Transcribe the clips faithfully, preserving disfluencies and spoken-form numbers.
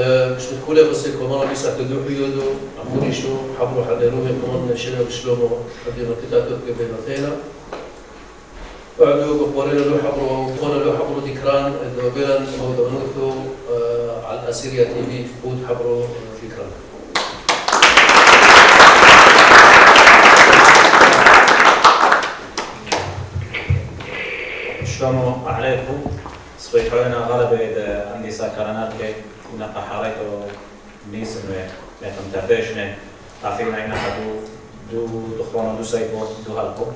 مش بتقولي بس كمان بيسا تدو حيودو عموري شو حبرو حلروه كمان نشينا بشلومو قدينا كتاتو كبيرا ثينا بعدو بقورينا لو حبرو بقورينا لو حبرو ذكران إذا بيرن أو دونوثو على الأسيريا تي في بود حبرو ذكران. شلون عليكم؟ صبيحونا غالبا إذا عندي سكرانات كي نقا حريتو نيس إنه يتم تردشنا عارفين عينا حدو دو دخوانا دو سايبو دو هالكو.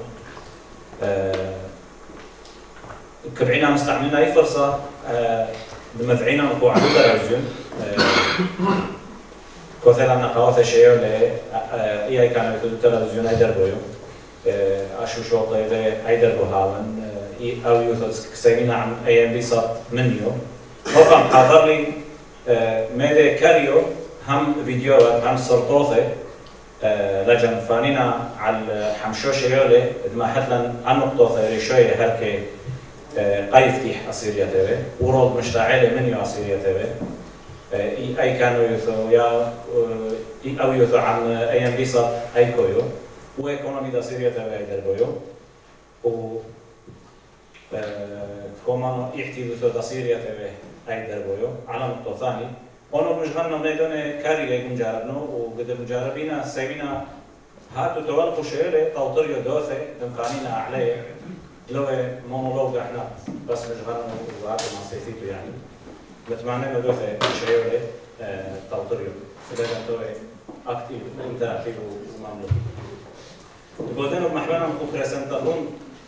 كبعينا مستعملين أي فرصة بمدعينا نقوى عدو تلفزيون كوثيلا نقاوث شيء اللي إياي كانوا يتدو تلفزيون أي دربويو أشو شوطة إذا أي دربو هالن أو يوثوس كسيمينا عن أي أم بي صار منيو هو حضر لي ميدي كاريو هم فيديوهات هم سلطوثة لجن فانينا على حمشوش يولي ما حتلن عن نقطة ريشوية هركي قيفتيح أسيريا تبي ورود مشتعل منيو أسيريا تبي أي كانوا يوثو يا أو يوثو عن أي أم بي صار أي كويو وإيكونومي دا أسيريا تبي أي دربويو و كمان يحتاجوا في تصيرية تبعه أي دربويو على نقطة ثانية. أنا مش غنى ميدان كاري يكون جاربنا وقد مجربينا سيبنا هاتوا توالقوا شيء توتريو دوثة دمكانينا عليه لو مونولوج إحنا بس مش غنى وهاتوا ما سيفيتو يعني. بتمنى دوثة شيء توتريو إذا كنتوا أكتيف إنتراكتيف ومملوك. وبعدين بمحبنا نقول بريسنتالون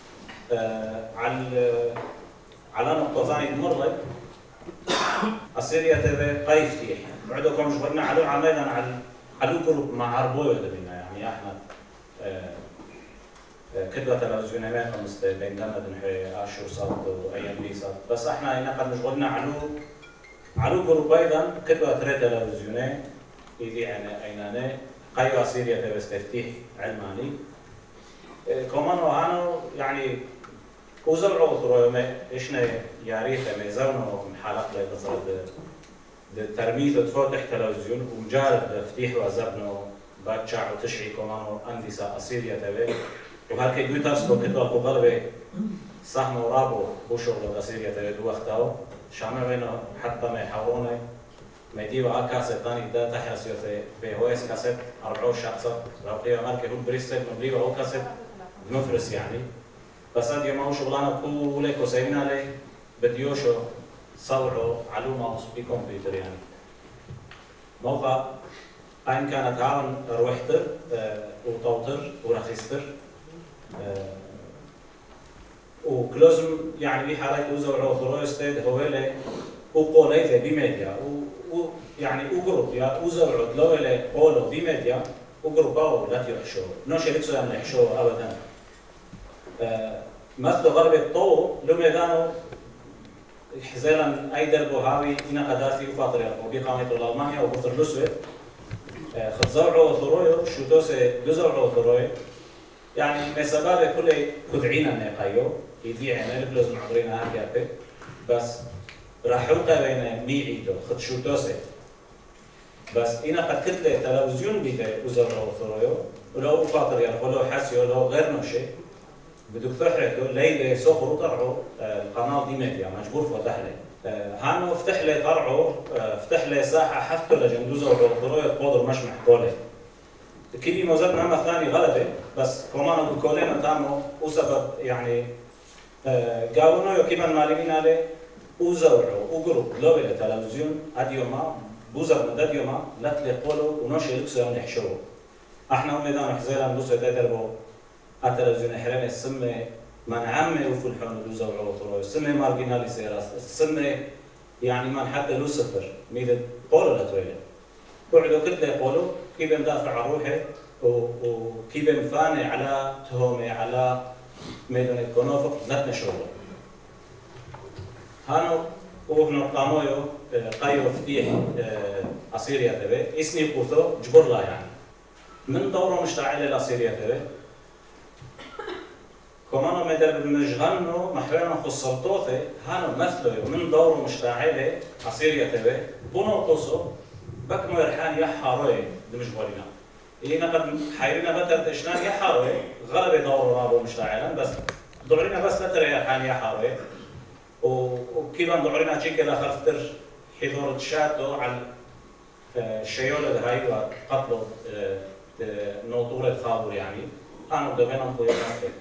على على نقطة ثانية تمر أسيريا تبي قيفتي بعدكم مش قلنا على عملنا على على جروب مع عربوية دبينا يعني إحنا كتبة تلفزيونية خمس بين كنا بنحكي عشر صوت وأيام بي صوت بس إحنا هنا قد مش قلنا على على جروب أيضا كتبة ترى تلفزيونية يدي أنا أينانة قيو أسيريا تبي استفتيح علماني كمان وهانو يعني وزرعوا ثروة إيشنا ياريثة ميزانه محلق لي بصرد الترميث تفوت تحت تلفزيون ومجرد فتيح وزبنه باتشع وتشعي كمان أنديسا أسيريا تبي وهالكي جوتاس لو كتبوا قلبي صحن ورابو بوشغل أسيريا تبي دو وقتها شامل بينه حتى ما يحاولونه ما يديوا على كاسة ثاني ده تحرس يوثي بهوايس كاسة أربعة شخصة لو قيا ماركي هو بريستل مبليوا أو كاسة مفرس يعني بس هذا ما هو شغلانه كله كوسينا عليه بديوشو صوروا علومه بكمبيوتر يعني موقع أين كانت هاون روحتر وطوتر ورخيستر وكلوزم يعني بحالة وزوروا ثرويستيد هوله وقولي بميديا ويعني وجروب يا وزوروا لوله قولوا بميديا وجروباو لا تيحشوا نوش يلكسوا يعني يحشوا أبدا مثل غرب الطو لم يدانوا حزيلا أي دربو هاوي إنا قداسي وفاطريا وبقامة الألمانيا وبطر لسوي خذزورعوا ثرويو شوتوسي دزورعوا ثروي يعني مسبابة كل كدعينا نقايو يديعنا لبلوز معبرين هاكي بس راحوقة بين ميعيتو خد شوتوسي بس إنا قد كتلة تلفزيون بيته وزورعوا ثرويو ولو فاطريا ولو حاسيو ولو غير نوشي بدك تحركه ليلة سوق طرعه القناة دي ميديا مجبور فتح لي هانو فتح لي طرعه فتح لي ساحة حفته لجندوزة وضروية قدر مش محكولة كيدي موزتنا هم الثاني غلبة بس كمان بكولينا تامو وسبب يعني قالوا يو كيما المعلمين عليه وزورعوا وقرب لوي للتلفزيون أديوما بوزر مدد يوما لا تلقولوا ونوشي لكسو ونحشوه احنا هم ميدان حزيلا ندوسو تدربوا التلفزيون حرامي السمة من عمي وفلحون دوزا وعوطرو السمة مارجينالي سيراس السمة يعني من حتى لوسفر ميدة قولوا لتويلة قعدوا كتلة يقولوا كيف مدافع عن روحي وكيف مفاني على تهومي على ميدان الكونوفق نتنا شغله هانو وإحنا قامويو قايو فتيح أسيريا تبي اسمي قوثو جبر لا يعني من دورة مشتعلة لأسيريا تبي كمان مدر بالمجغنو محورنا خصلتوثي هانو مثلو من دورو مشتاعيلي عصير يتبه بونو توسو بك مرحان يحاروي دمجبورينا إينا قد حيرنا بتر تشنان يحاروي غلب دورو رابو مشتاعيلا بس دعرينا بس نتر يحان يحاروي وكيلان دعرينا شي كده خفتر حضور تشاتو على الشيولة هاي وقتلوا نوطورة خابور يعني أنا بدو بينهم خويا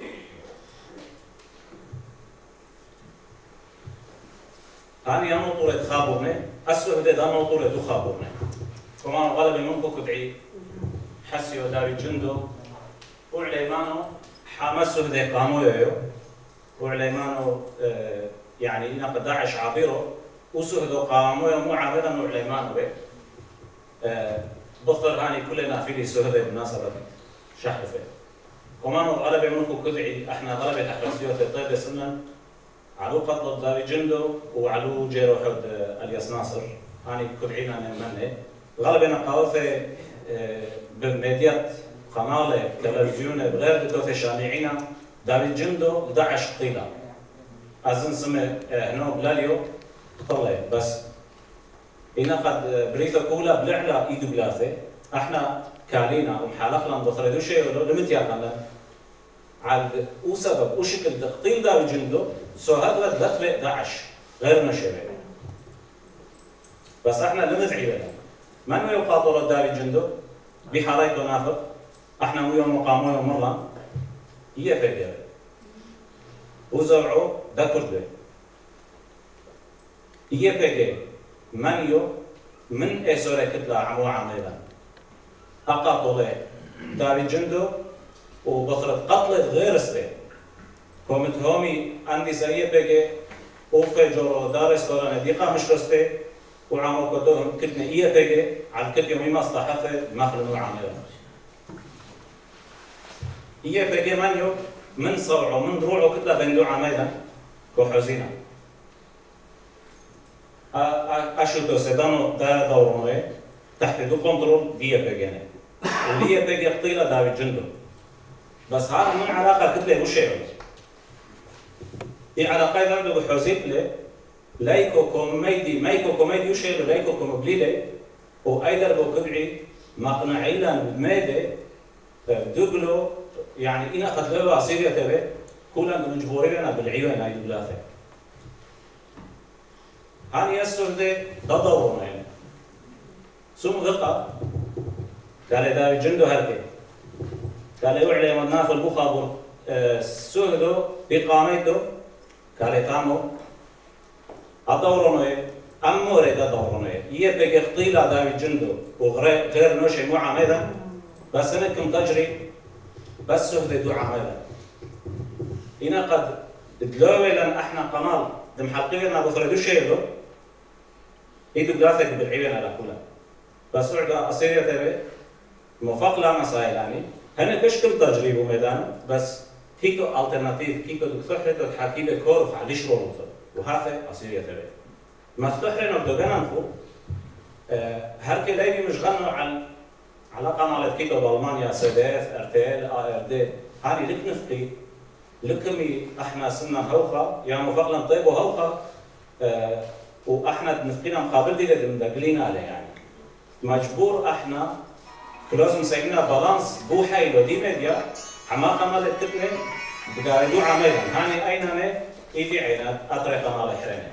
أنا يا نوطورة خابورني أسوأ بدي دا نوطورة دو خابورني كمان غالبا منكو كدعي حسيو داوي جندو وعليمانو حامسو بدي قامو يو وعليمانو اه يعني إنا قد داعش عابيرو وسهدو قامو يو مو عابدا وعليمانو بي اه بطر هاني كلنا في لي سهدة بالمناسبة شحفة كمان غالبا منكو كدعي احنا غالبا تحت سيوة الطيب سنن علو قتل داوي جندو وعلو جيرو حد الياس ناصر هاني كدعينا نمني غالبا قوافة بميديات قناة تلفزيون بغير دكتور شامعينا داوي جندو داعش قيلة أزن سمع هنا بلاليو طلع بس إنا قد بريثا كولا بلعلا إيدو بلاثة احنا كالينا ومحالقنا نضطردو شيء ولو لمتياقنا على وسبب وشكل تقتيل داوي جندو سو هذا دخل داعش غير نشبه بس احنا لمزعي لنا من يقاتل داوي جندو بحرايك نافق احنا ويوم مقامو يوم مرة هي فكرة وزرعوا دا كردة هي فكرة من يو من اسورة كتلة عمو عميلا اقاتل داوي جندو وبطرد قتلت غير سبي كومت هومي عندي سرية بيجي اوفي جورو دارس دورانه ديقا مش رسبي وعمو كدوهم كتنا إيه بيجي على كل يومي مصلحته مخلو عامله إيه بيجي منيو من صوعه من دروعه كتلا بندو عامله كوحزينه أشوتو سدانو دا دورونه تحت دو كنترول دي بيجينه ودي بيجي قتيله داوي جندو بس هذا من علاقه كتله وشيء دي علاقه ذنب بحوزيبله لايكو كوميدي مايكو كوميدي وشيء لايكو كومبليله وايضا بوكبعي مقنعي لان بماده دوغلو يعني انا قد له عصير تبع كلنا مجبورين بالعيون هاي الثلاثه هاني يسرد تدورنا يعني ثم غقا قال داوي جندو هركي قال يعلم الناف البخابر سهدو بقامته قال تامو أدورونه أموري دا دورونه يبقى اختيلا داوي جندو وغير نوشي مو عميدا بس انكم تجري بس سهدو دو عميدا هنا قد دلوي لان احنا قنال دم حلقينا ابو ثلاثو شيلو ايدو بلاثك بالعيون على كلها بس اعدا اصيريا تبي موفق لا مسائل يعني هنا كشكل تجريب وميدان بس كيكو الترناتيف كيكو دكتورحتو تحكي لك كورف على ليش رولو وهذا أصير يتبع. مفتوح لنا بدوغانا نخو هركي لايبي مش غنوا على على قناة كيكو بالمانيا سي دي اف ار تي ال اي ار دي هاني لك نفقي لكمي احنا سنة هوخا يا مفقلا طيب وهوخا أه واحنا نفقينا مقابل دي اللي مدقلين عليه يعني مجبور احنا لازم نسوينا بالانس بو حيلو دي ميديا حماقة مالت كتني بقاعدو عميلا هاني اين هاني إيدي عينات أطريقة مال الحرينة.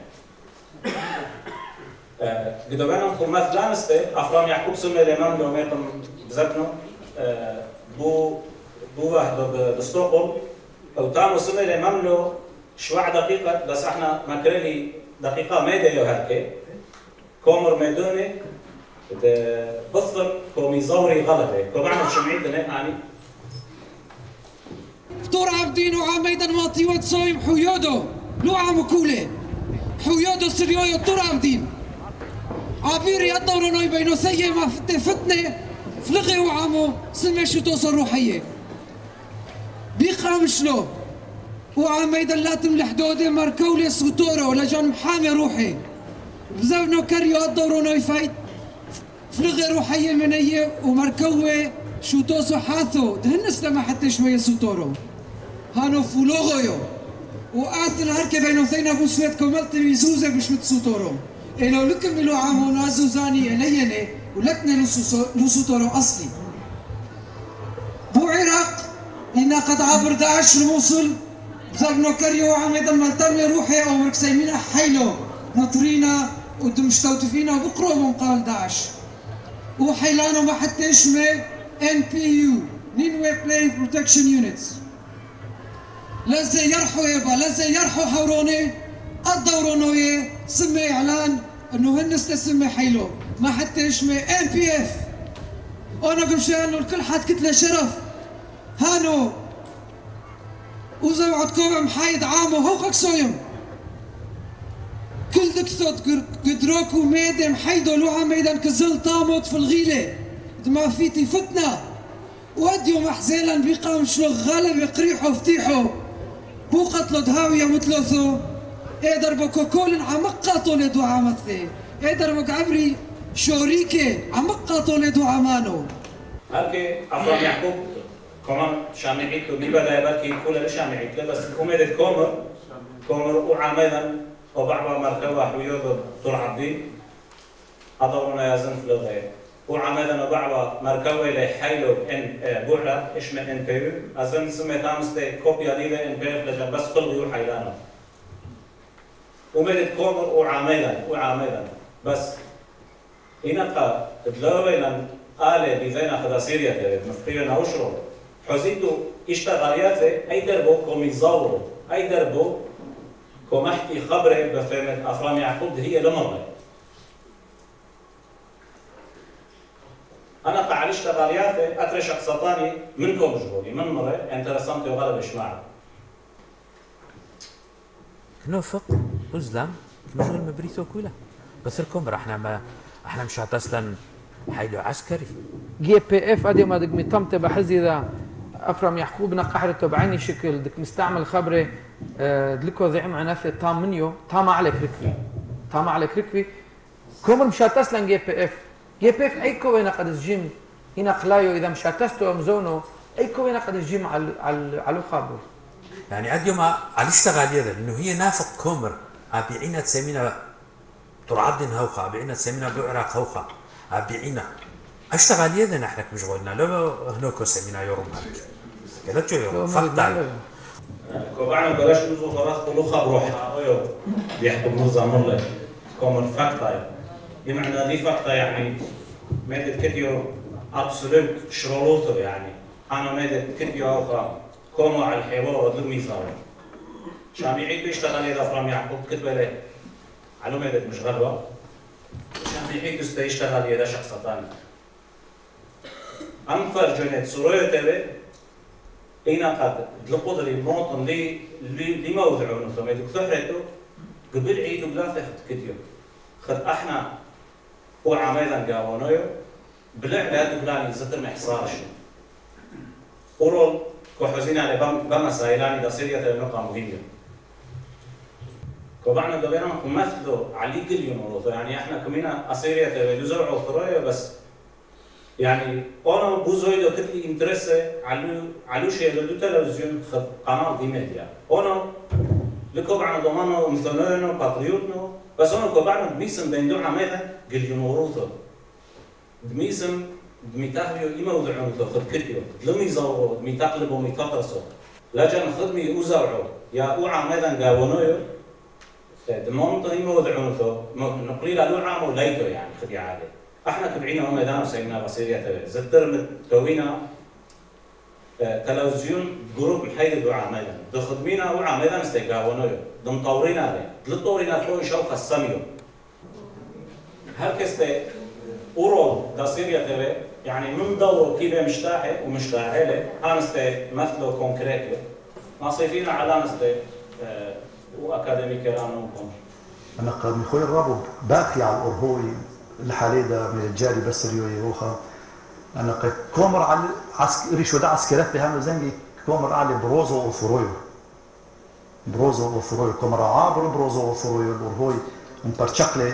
قدو بينهم خمات لانستي أفرام يعقوب سمي الإمام لو ميقم بزبنو بو بو واحد بستوقل أو تامو سمي الإمام لو شوع دقيقة بس احنا ما كريلي دقيقة ميدا يو هركي كومر ميدوني بثر كومي زوري غلبة كو بعمل شمعين دنين يعني دكتور عبدين وعميدا ماطيوت صايم حيودو لو عم كوله حيودو سريويو دكتور عبدين عبيري الدورة نوي بينو سيء ما فتنة فتنة فلغي وعمو سلمي شو توصل روحية بيقام شلو وعميدا لاتم لحدودي ماركولي سوتورو لجان محامي روحي بزونو كريو الدورة نوي فايت فلغي روحية منية وماركوي شو توصل حاثو دهن استمع حتى شوية سوتورو هانو فولوغيو وآثل هركي بينو ثينا بوسفيت كوملت ميزوزة بشمت سوتورو إلو لكم ملو عامو نازو زاني إليني ولكنا نسو تورو أصلي بو عراق إنا قد عبر داعش الموصل بزرنو كريو عميد الملتمي روحي أو مركسيمينا حيلو نطرينا ودمشتوتفينا وبقرو قال داعش وحيلانو ما حتى يشمي إن بي يو نينوي بلاي بروتكشن يونتس لازم يرحوا يبا لازم يرحوا حوروني الدورونوية سمي إعلان إنه هنس تسمي حيلو ما حتى يشمي إم بي إف أنا قمشي إنه الكل حد كتلة شرف هانو وزوعتكم محايد عامو هوقك سويم كل دكتوت قدروكو ميدم حيدو لوعا ميدان كزل طاموت في الغيلة دما فيتي فتنة وديو محزيلا بيقام شلو غالب يقريحو فتيحو بو قتلو دهاوية متلوثو ايدر بو كوكولن عمقاتو لدو عمثي ايدر بو عمري شوريكي عمقاتو لدو عمانو هلكي أفرام يعقوب كمان شامعيت له ببدا يبالكي كل شامعيت له بس كوميدة كومر كومر وعميدا وبعض مركبة حويوض طول عبدي أضرنا يزن في الغير وعمدا وبعض مركبة لحيلو إن بوحلة إشمه إن بيو أزن سمي تامستي كوبيا ديلا إن بيو لجن بس كل غيور حيلانو ومدت كومر وعمدا وعمدا بس إنك تدلوينا آلة بزينا خدا سيريا تريد مفقينا وشرو حزيتو اشتغالياتي أي دربو كومي زاورو أي دربو كومحكي خبري بفهمت أفرام يعقوب هي لمرة أنا قاعد اشتغالياتي أتري شخصتاني منكم جبولي من مرة انترسانتي وغلب إشماع كنوفق وزلام مشغول مبريتو كولا بس الكم احنا ما احنا مش اصلا حيلو عسكري جي بي اف ادي ما دك متمت بحزي ذا افرم يعقوب نقحرته بعيني شكل دك مستعمل خبره دلكو زعم عناث تام منيو تام عليك ركبي تام عليك ركبي كومر مشات اصلا جي بي اف جي بي اف اي كوينه قد الجيم هنا قلايو اذا مشاتستو مزونو اي كوينه قد الجيم على على على خابر يعني عد يوم على اشتغل هذا انه هي نافق كومر ابيعينا تسمينا ترعدن هوخه ابيعينا تسمينا بعراق هوخه ابيعينا اشتغل هذا نحن مشغولنا لو هناك سمينا يوم هيك لا تجو فقط كوبانا بلاش نزو خلاص كله خبروح ايوه بيحكم نظام الله كومر فاكتا بمعنى دي فاكتا يعني مادة كتيو ابسولوت شرولوتو يعني انا مادة كتيو اخرى كومو على الحوار ودلو ميزاوي شامعي بيشتغل اذا فرام يعقوب كتبه له على مادة مش غلوة شامعي دوستا يشتغل اذا شخص ثاني انفر جنت سوريو تبي اينا قد دلقود لي موطن لي لي ما وضعونه فما يدك ثحرته قبل عيد بلا تاخذ كتيو خد احنا هو عميلا قاونيو بلعبه بلاني زتر ما حصارش اورول كوحزين على بام بام سايلاني دا سيريا تنقى مهمه كوبعنا دبينا مثلوا علي كل يوم يعني احنا كمينا اسيريا تزرع وثرايا بس يعني انا بوزويدو كتلي انترسه على على شيء لو تلفزيون قناه ديميديا انا لكوبعنا ضمانه مثلنا باتريوتنا بس انا كوبعنا بميسم بين دو عميدا قل ينوروثو بميسم دميتاهيو إما وضعون خد كتيو لم يزوروا دميتقلبوا ميتقرصوا لجن خدمي وزرعوا يا أوعى ماذا قاونويو دمونطو إما وضعون ثو نقليل الوعى وليتو يعني خدي عادي احنا تبعينا هم دانو سيمنا بصيرية زتر توينا تلفزيون جروب محيد الوعى ماذا دخدمينا وعى ماذا نستيقاونويو دمطورينا عليه دلطورينا فوق شوق السميو هالكستي أورول دا سيريا تبي يعني من دوره كيف مشتاحه ومشتاحله هانستي مثله كونكريتو ناصفين على نستي أه واكاديمي كرانو كون انا قد من خوي الرابو باقي على الارهوي الحاليده من الجاري بس ريوي روخا انا قد كومر على عسكري شو ده عسكرات بهم زنجي كومر على بروزو وفرويو بروزو وفرويو كومر عابر بروزو وفرويو الارهوي مبرشقله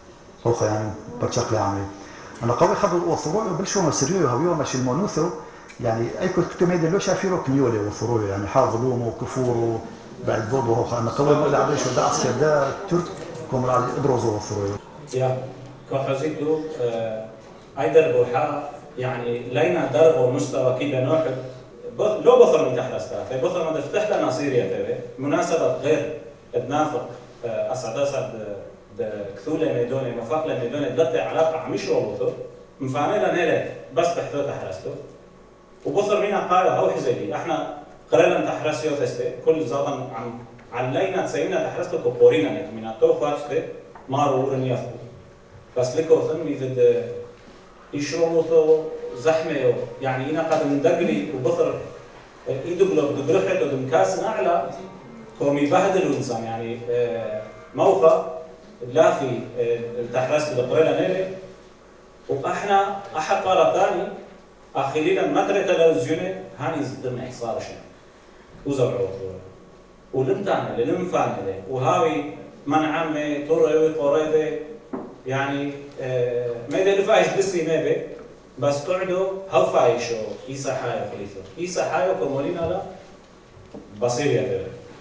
روخا يعني مبرشقله عامل أنا قوي خبر وصروي وبلشوا مسريو هويو مش المونوثو يعني اي كنت كميديا لو شافيرو كنيولي وفروي يعني حاضلومو وكفورو بعد ضوبو خلنا قوي ولا عبيش ولا عسكر ده ترك كومر على ابرزو وفروي يا كوحزيتو ايدر بوحا يعني لينا درب مستوى كيدا نوحد لو بثر من تحت استاذ بثر ما تفتح لنا سيريا تبي مناسبة غير تنافق اسعد اسعد كثولة ميدوني مفاقلة ميدوني دلتي علاقة عميش وبثر مفانيلا نيلة بس بحثو تحرستو وبثر مينا قاية او حزيلي احنا قررنا تحرسيو تستي كل زاطا عن علينا تسينا تحرستو كبورينا نتمينا تو خواتستي مارو رنيافو بس لكو ثمي ذد يشروطو زحمه يعني انا قد ندقلي وبثر ايدو بلوك دبرحت ودمكاس اعلى قوم يبهدل الانسان يعني موقع لا في التحرس بالقريله نيلي واحنا احد قرار ثاني اخيرا مدرة تلفزيوني هاني زدنا حصار شنو وزرعوا ولمتانا للمفانا وهاوي من عمي طرقي طريدي يعني ما يدري فايش بسي ما بي بس قعدوا هاو فايشو إيسا حايو خليفة إيسا حايو كمولينا لا بصير يا ترى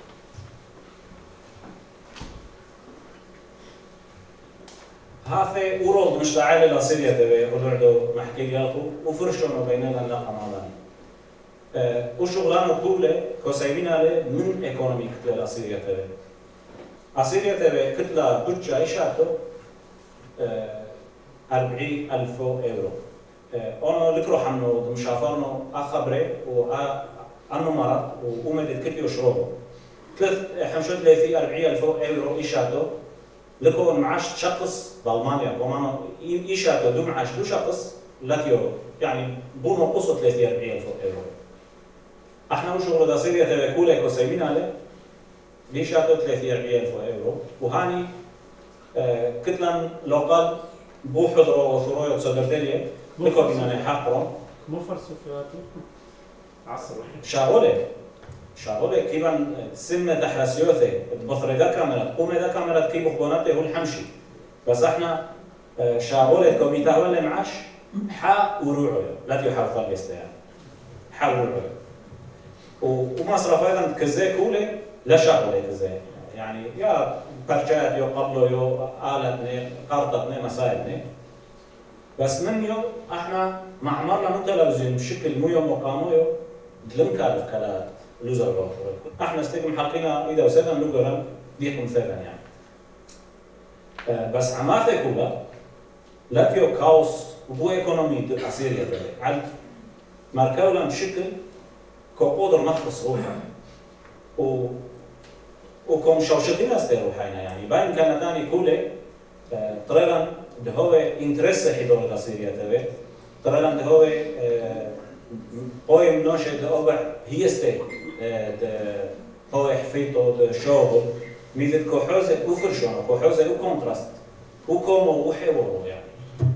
هافي ورود مشتعل لسيريا تبي ولعدو محكي ياخو وفرشوا بيننا لا قمالان أه وشغلانه كله كوسايبين عليه من ايكونوميك لسيريا تبي اسيريا تبي كتله بوتشا ايشاتو أربعين ألف يورو. أنا لكرو حنو مشافرنا أخبره وأنو مرض وأمد كتير يشربه. ثلاث حمشت لي في أربعين ألف يورو إيشاتو لكو معاش شخص بألمانيا ومانا إيشاتو دو معاش دو شخص لا يورو يعني بو نقصه ثلاثين أربعين ألف يورو. إحنا وشغل دا سيريا تبع كولا كوسايبين عليه إيشاتو ثلاثين أربعين ألف يورو وهاني كتلا لوقال بو حضروا وثروي وتصدرتلي لكو بينا نحقرهم مو فرسوفياتو عصر شاغولي شاغولي كيبان سمة تحرسيوثي بثري دا كاميرا قومي دا كاميرا كيبو خبوناتي هو الحمشي بس احنا شاغولي كوميتا ولا معاش حا وروعو لا تيو حرفا الاستيان حا وروعو ومصرف ايضا كزي كولي لا شاغولي كزي يعني يا برشات يو قبله يو آلتني قرطتني مساعدني بس من يوم احنا معمرنا من تلفزيون بشكل مو يوم مقامو يو دلم كالف كالات لوزر بوفر احنا استيقم حقينا اذا وسينا لوغرا ديكم ثيبا يعني اه بس عماثي كولا لكيو كاوس وبو ايكونومي دو اسيريا تبي عد ماركولا بشكل كو قدر نخلص روحا و وكم شوشتين استيروا حينا يعني باين كان ثاني كله ترى ده هو انترس حدود السيريا تبع ترى ده هو قوي مناش ده أبع هي استير ده هو حفيته ده شغل ميزة كحوزة وفرشونه كحوزة وكونتراست وكم وحواره يعني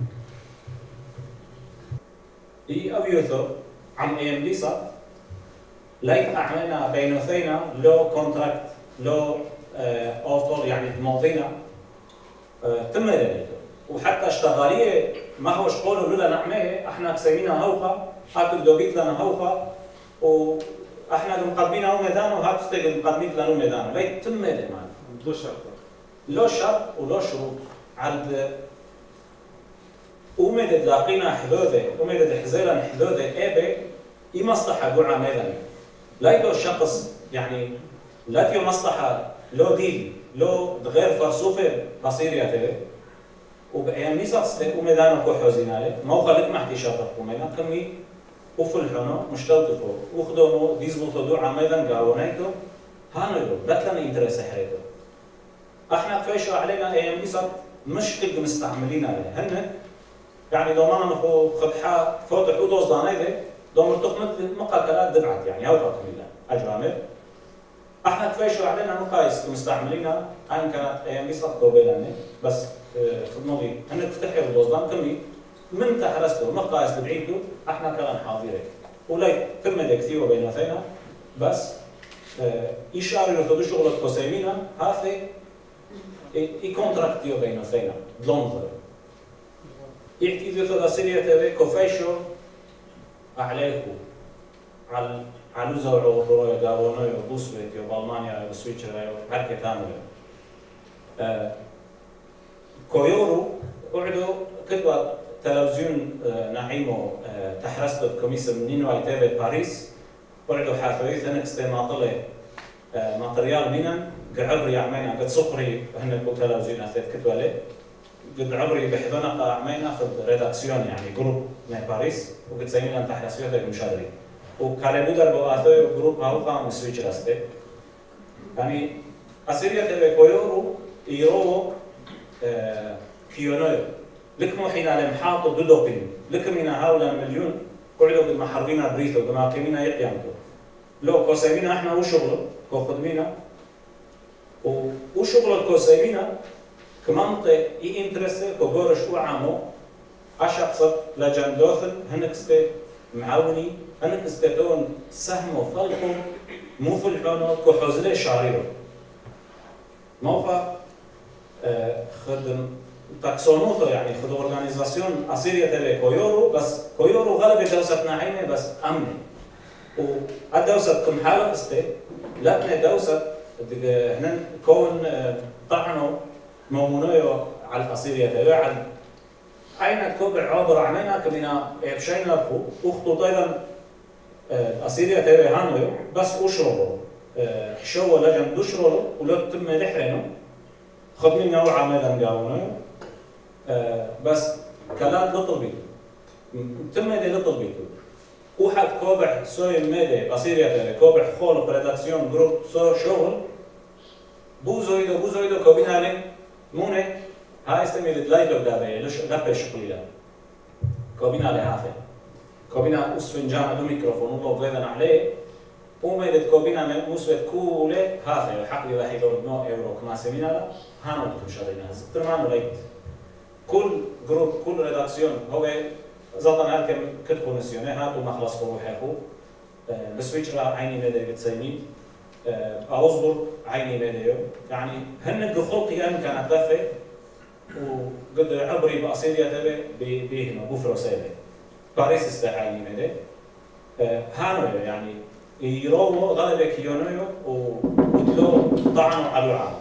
هي أبيوثو عم أيام دي صار لايك أعملنا بينوثينا لو كونتراكت لو أوتول يعني موظينا تم ذلك وحتى اشتغالية ما هوش قولوا لولا نعمه احنا كسينا هوقا هاتوا دوبيت لنا هوقا واحنا مقدمين هو ميدان وهاتوا استيقظ مقدمين لنا ميدان لي تم ذلك لو شرط لو شرط ولو شروط عند ومدد لاقينا حدوده ومدد حزيرا حدوده ايبي اي مصلحة قوعة ميداني لا يدو الشخص يعني لا تيو مصلحة لو ديل لو غير فرصوفة بصيرية تبي وبأيام ميساس وميدانا كوحوزين عليه موقع لك محتي شرط وميدان كمي وفلحونه مشتلطفه وخدومه ديزبوطو دو عميدان قاونيتو هانو بتلنا ينترس حريتو احنا كفايشو علينا ايام ميساس مش كل مستعملين عليه هن يعني دومانا نخو خدحا فوتح ودوز دانايدي دوم ارتقمت مقاكلات دبعت يعني هاو فاكم الله اجرامل احنا كفايشو علينا مقايس مستعملينها ان كانت ايام ميساس دوبيلاني بس خدمودي هن تفتحي ودوز دان كمي من تحرسته مقايس تبعيته احنا كلام حاضرين ولاي تمد كثير بيناتنا بس اشاره يرتدوا شغل القسيمينا هذا اي كونتراكتيو بيناتنا لندن يعتيدوا تغسليه تبي كوفيشو عليكم على على زوجو ثروي داونو بوسويت يو بالمانيا يو سويسرا يو هركي ثاني كويورو قعدوا كتبوا تلفزيون نعيمو تحرست كوميس منينو اي تي في باريس قعدوا حافظي ثنك استماطله ماتريال مينن قعبري عمينا قد صقري هن التلفزيون اثيت كتبوا له قد عبري بحضنا عمينا خد ريداكسيون يعني جروب من باريس وقد سيمينا تحرسيوه المشاري وكالبو دربو آثو جروب هاو قام سويتش راسته يعني أسيريا تبي كويورو يرو اه كيونو لكمو حين على محاط دودوبين لكم هنا هؤلاء مليون قعدوا قد ما حربينا بريثو قد ما قيمينا يقيامتو لو كوسيمينا احنا وشغله كوخدمينا وشغله الكوسيمينا كمنطق اي انترسه كوغورش وعامو اشخصت لجندوثن هنكستي معاوني هنك استدون سهم وفلقو مو في الحونو كحوزلي شاريرو موفا اه خدم تاكسونوثو يعني خدو اورغانيزاسيون اسيريا تبي كويورو بس كويورو غلبة دوسة ناعيمة بس امنة والدوسة كم حالة استي لكن دوسة هنن كون اه طعنو مومونيو على الاسيريا تبي على عينك كوبع عبر عمينا كمينا ابشينا بو اخطو ايضا اسيريا تبي هانويو بس اشربوا حشو لجن دشرو ولو تم لحرنو خدمين نوع عميدا قاونيو بس كلام لطلبيتو تم دي لطلبيتو واحد كوبع سوي ميدي اسيريا تبي كوبع خول بريداكسيون جروب سو شغل بوزويدو بوزويدو كوبينالي موني هاي استميل دلايتو دابي لش دابي شقليلا كوبينا لهافه كوبينا اسفنجان دو ميكروفون ولو بلدن عليه وميدت كوبينا مسوت كوله هافه حقي واحد نو اورو كما سمينا هانو تشرينا زترمان ليت كل جروب كل ريداكسيون هو زطن هالكم كتبوا نسيونه هاتوا مخلص بروحكم بسويتشرا عيني ميدي بتسيمي اوزبورغ عيني ميديو يعني هن دخول قيام كانت دفه وقد عبري بأسيريا تبي بيهنا بوفرو سيبي باريس استعاني مده هانو يعني يروو غلبة كيونيو وقتلو طعنوا على الوعاء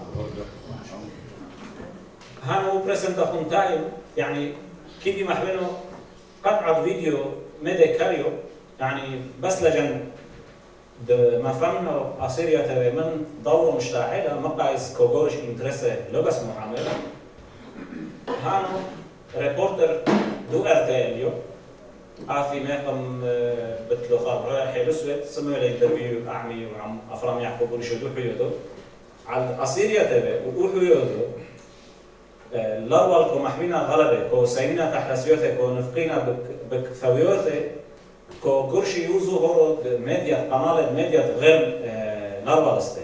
هانو برسنتا خونتايو يعني كيدي محبنو قطعة فيديو مده كاريو يعني بس لجن ما فهمنا أسيريا تبي من دورة مشتعلة مقايس كوغورش انترسه لو بس معاملة هانو ريبورتر دو ار تي اليو عافي ماكم بتلو خبر حلسوت سمعوا الانترفيو اعمي وعم افرام يعقوب ورشدو حيودو على اسيريا تبع وحيودو الاول كو محمينا غلبه كو سينا تحرسيوته كو نفقينا بك بك ثويوته كو كرشي يوزو هو ميديا قناه ميديا غير ناربالستي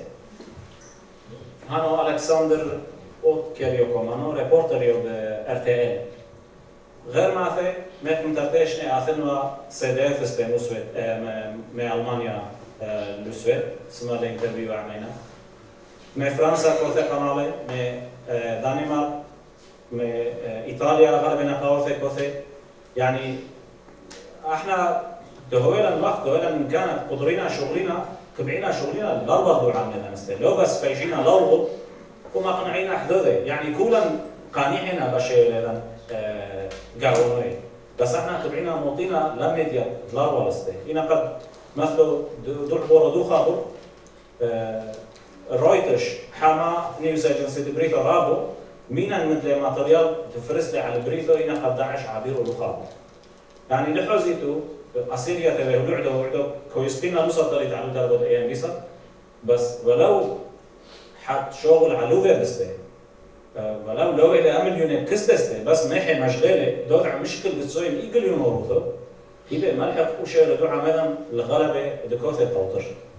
هانو الكسندر اوت كيريو كومانو ريبورتر يو ب ار تي ال غير معفي ماكم ترتيشني اثنوا سي دي اف سبين وسويد من المانيا للسويد اسمها الانترفيو عمينا من فرنسا كوثي قنالي من دانمارك من ايطاليا غالبا قوثي كوثي يعني احنا دهويلا الوقت دهويلا من كانت قدرينا شغلنا كبعينا شغلنا الاربع دول عاملين نستل لو بس فايجينا لورغط وما قنعينا حدوده يعني كولا قانعنا بشيء لنا قاونوي بس احنا كبعينا موطينا لم يديا دلار ولسته هنا قد مثلوا دو عبورة دو خابر رويترش حما نيوز اجنسي بريتو رابو مينا مثل ماتريال تفرس على بريتو هنا قد داعش عبير ودو خابر يعني لحوزيتو اسيريا تبي وعدو وعدو كويسقينا نوصل طريق على درجة ايام بيصل بس ولو حد شغل على لوفي بسته ولو لو الى امل يونين كستسته بس ما يحي مشغله دور مشكل بتسوي ايجل يوم وروثو يبقى ملحق وشيء لدو عملا الغلبه دكوث التوتر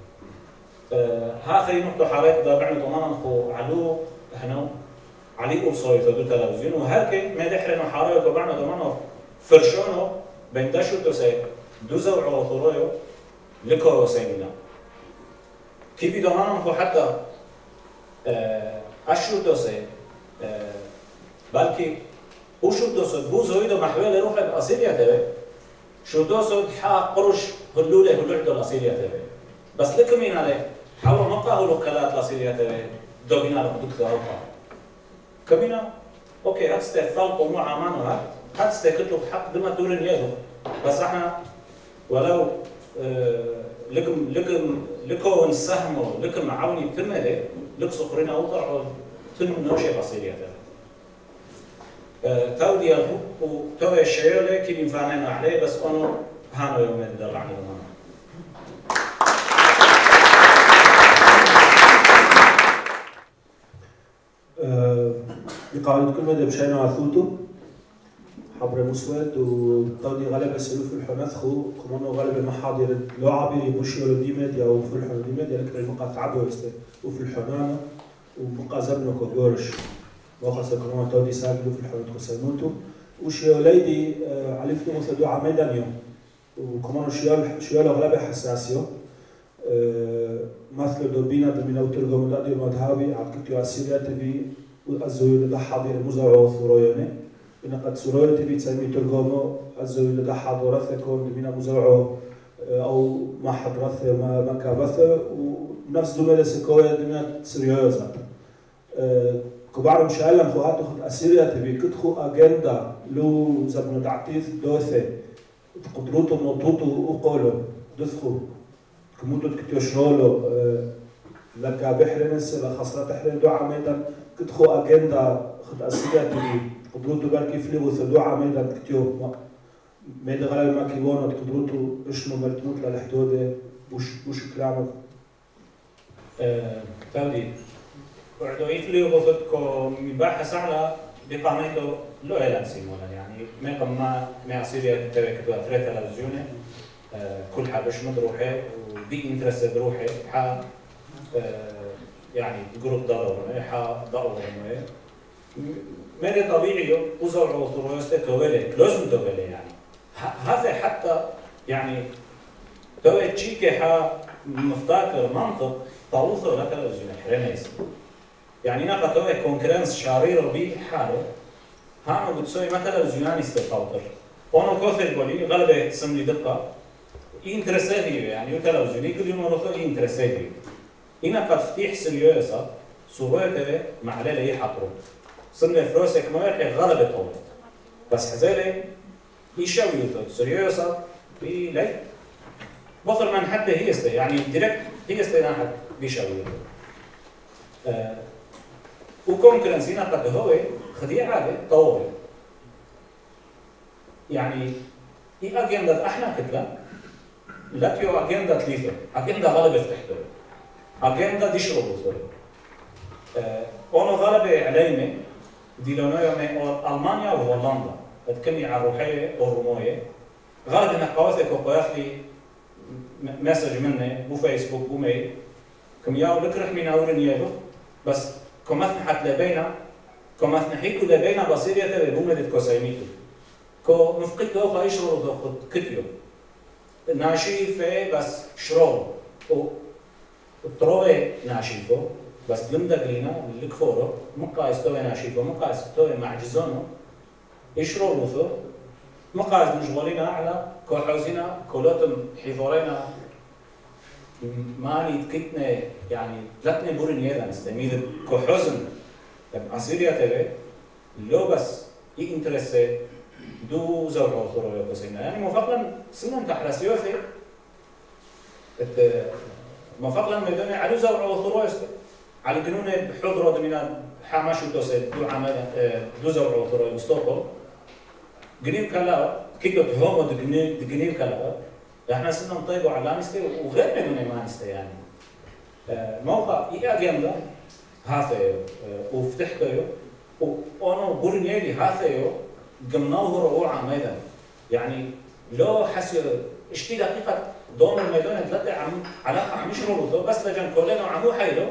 هاخي نقطه حالات دابعنا ضمان خو علو هنا علي اوصوي دو تلفزيون وهركي ما دحرنا حرايق وبعنا ضمان فرشونو بين دشو تسي دوزو عوثرويو لكو سيمنا كيبي ضمان خو حتى اشو تسي بلكي وشو دوسد بوزويدو محويل يروح بأسيريا تبي شو دوسد حق قرش هلولة هلول دول أصيلية تبي بس لكم مين عليه حاول ما قالوا كلات الأصيلية تبي دوبينا لهم دكتور أوقات كمينا أوكي هتستفال قوموا عمانو هات هتستكتلوا حق دم دورين يدو بس إحنا ولو آه لكم لكم لكم السهم لكم عوني بتملي لك صقرين أوقع تم نوشة أصيلية تبي تو ديالو وتو الشيء اللي كي بينفعنا عليه بس أنا هانو يوم يدل على الماء. بقاعدة كل مدة بشينا عثوتو حبر مسود وتودي غالبا سلوف الحنثخو كمانو غالبا محاضر لو عبيري بوشي ولا دي ميديا او في الحنان دي ميديا لكن المقا تعبوا وفي الحنانة ومقا زبنو كغورش وخاصة كمان تودي ساقلو في الحنان تخسنوتو وشي وليدي عرفتو مثل دو عميدا اليوم وكمان شيال شيال غالبا حساسيو مثل دوبينا دمينا وترجم دادي مذهبي عقدتي اسيريا تبي الزويل ده حاضر مزعو ثروينه إن قد ثروي تبي تسمي ترجمه الزويل ده حاضرته كون دمينا مزعو أو ما حضرته ما ما كابته ونفس دمينا سكوية دمينا سريوزة كبار مشاعلهم خوات خد اسيريا تبي كتخو أجندة لو زبنا تعطيف دوثة قدرته نطوته وقوله دثخو كمودو كتير شغله لك بحرنس لخاصة تحرن دو عميدا كتخو أجندة خد أسيريا تبي قدرته بالكي فلي وثدو عميدا كتير ميدا غير ما كيبونه قدرته إشنو مرتموت للحدود وش وش كلامك تودي وعدو يفلي وثدكو مباحث على بقامته لو يلانسي مولا يعني ما قم ما ما أسيريا تبي كتير ثلاثة تلفزيونه كل حاجة مش مدروحة وبي انترست بروحه ح يعني جروب دور ح دور ما طبيعي وزرع وثرويست توالي لازم توالي يعني هذا حتى يعني توالي شيء ح مفتكر منطق طاووثه لك الزين حرنيس يعني نقطة توالي كونكرنس شرير بي حاله هانو بتسوي مثلا الزياني استقاطر وانا كوثر بولي غالبا تسمي دقة interesserio يعني يتلو زني كل يوم نروح interesserio هنا قد فتح سريوسا صورته مع لا يحضروا صرنا فلوسك ما يرحي غلبة طول بس حزالي يشاوي يوتو سريوسا في لي بطل من حد هي است يعني ديركت هي است حد بيشاوي يوتو آه وكونكرنس هنا قد هو خديعة طول يعني هي أجندة احنا كتلا لا تيو أجندة ثلاثة، أجندة غلبة تحته، أجندة ديشرو بوصله. أنا غلبة علينا ديلونايا من ألمانيا وهولندا، تكني على روحية والرومية. غلبة نقاوثة كوقيافتي مسج مني بو فيسبوك بو ميل، كم ياو لكرح من أولن يدو، بس كمثل حتى لبينا، كمثل حيكو لبينا بصيرية تبي بو مدت كوسايميتو. كو مفقد لو خايشرو تاخد كتيو. ناشيفة بس شرول وتروي ناشيفه بس بلمدق لينا الكفورو مقايس توي ناشيفه مقايس توي معجزونه يشرول وثو مقايس مشغولين على كوحوزينا كولوتم حيثورينا ماني تكتنا يعني ثلاثة بورين يدا نستميد كوحوزن أسيريا تبي لو بس ينترسي دو زرعوا ثروة كسينا يعني مفقلا سنن تحرسيوثي مفقلا مدني على زرعوا ثروة على جنون بحضرة دمنا حماش وتوسد دو عمل دو زرعوا ثروة مستوقف جنين كلا كيلو تهوم دجنين دجنين كلا احنا سنن طيب وعلى نستي وغير من ما نستي يعني موقع يأجمده هذا وفتحته وأنا بورنيلي هذا قمناه روعة عميدا يعني لو حس اشتي دقيقة دون الميدان ثلاثة عم علاقة عم يشربوا بس لجن كلنا عمو حيلو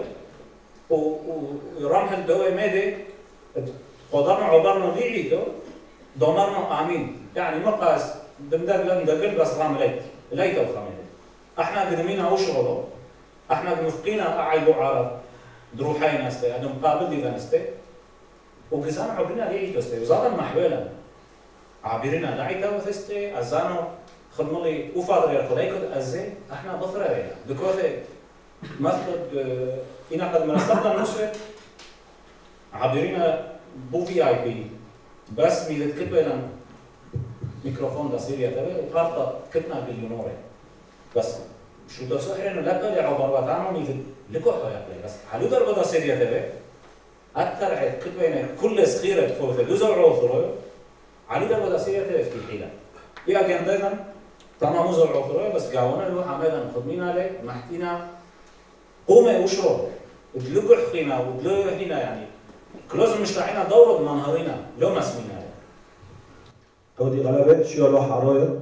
ورمح الدواء مادي قدرنا عبرنا ضيعيتو دمرنا آمين يعني مقاس دمدق لندقل بس رام ليت ليت وخامل احنا قدمينا وشغلو احنا مفقينا اعيبو عرب دروحين استي ادم قابل دي ذنستي وقزان عبرنا ليعيتو استي وزادا محولا عابرنا لعيتا وثستي أزانو خدم لي وفاضل يركض أي كود أزين إحنا ضفرة علينا دكوثة مثل إنا قد منستخدم نسوة عبرينا بو في آي بي بس ميزة كتبة لنا ميكروفون دا سيريا تبع وقارطة كتنا باليونوري بس شو ده صحيح إنه لا بقى عبارة وطعمه ميزة لكوحة يقلي بس حلو دربة دا سيريا تبع أكثر عد كتبة كل صغيرة فوق دوزة وعوثروي علي دربة دا سيريا تبع في حيلة يا كان دايما تمام موزة وعوثروي بس قاونا له عمالا خدمين عليه محتينا قومة وشرب ودلوك حقينا ودلو هنا يعني كلوز مشتاعينا دورة بمنهرينا لو مسمينا تودي غلبة شو الله حرايا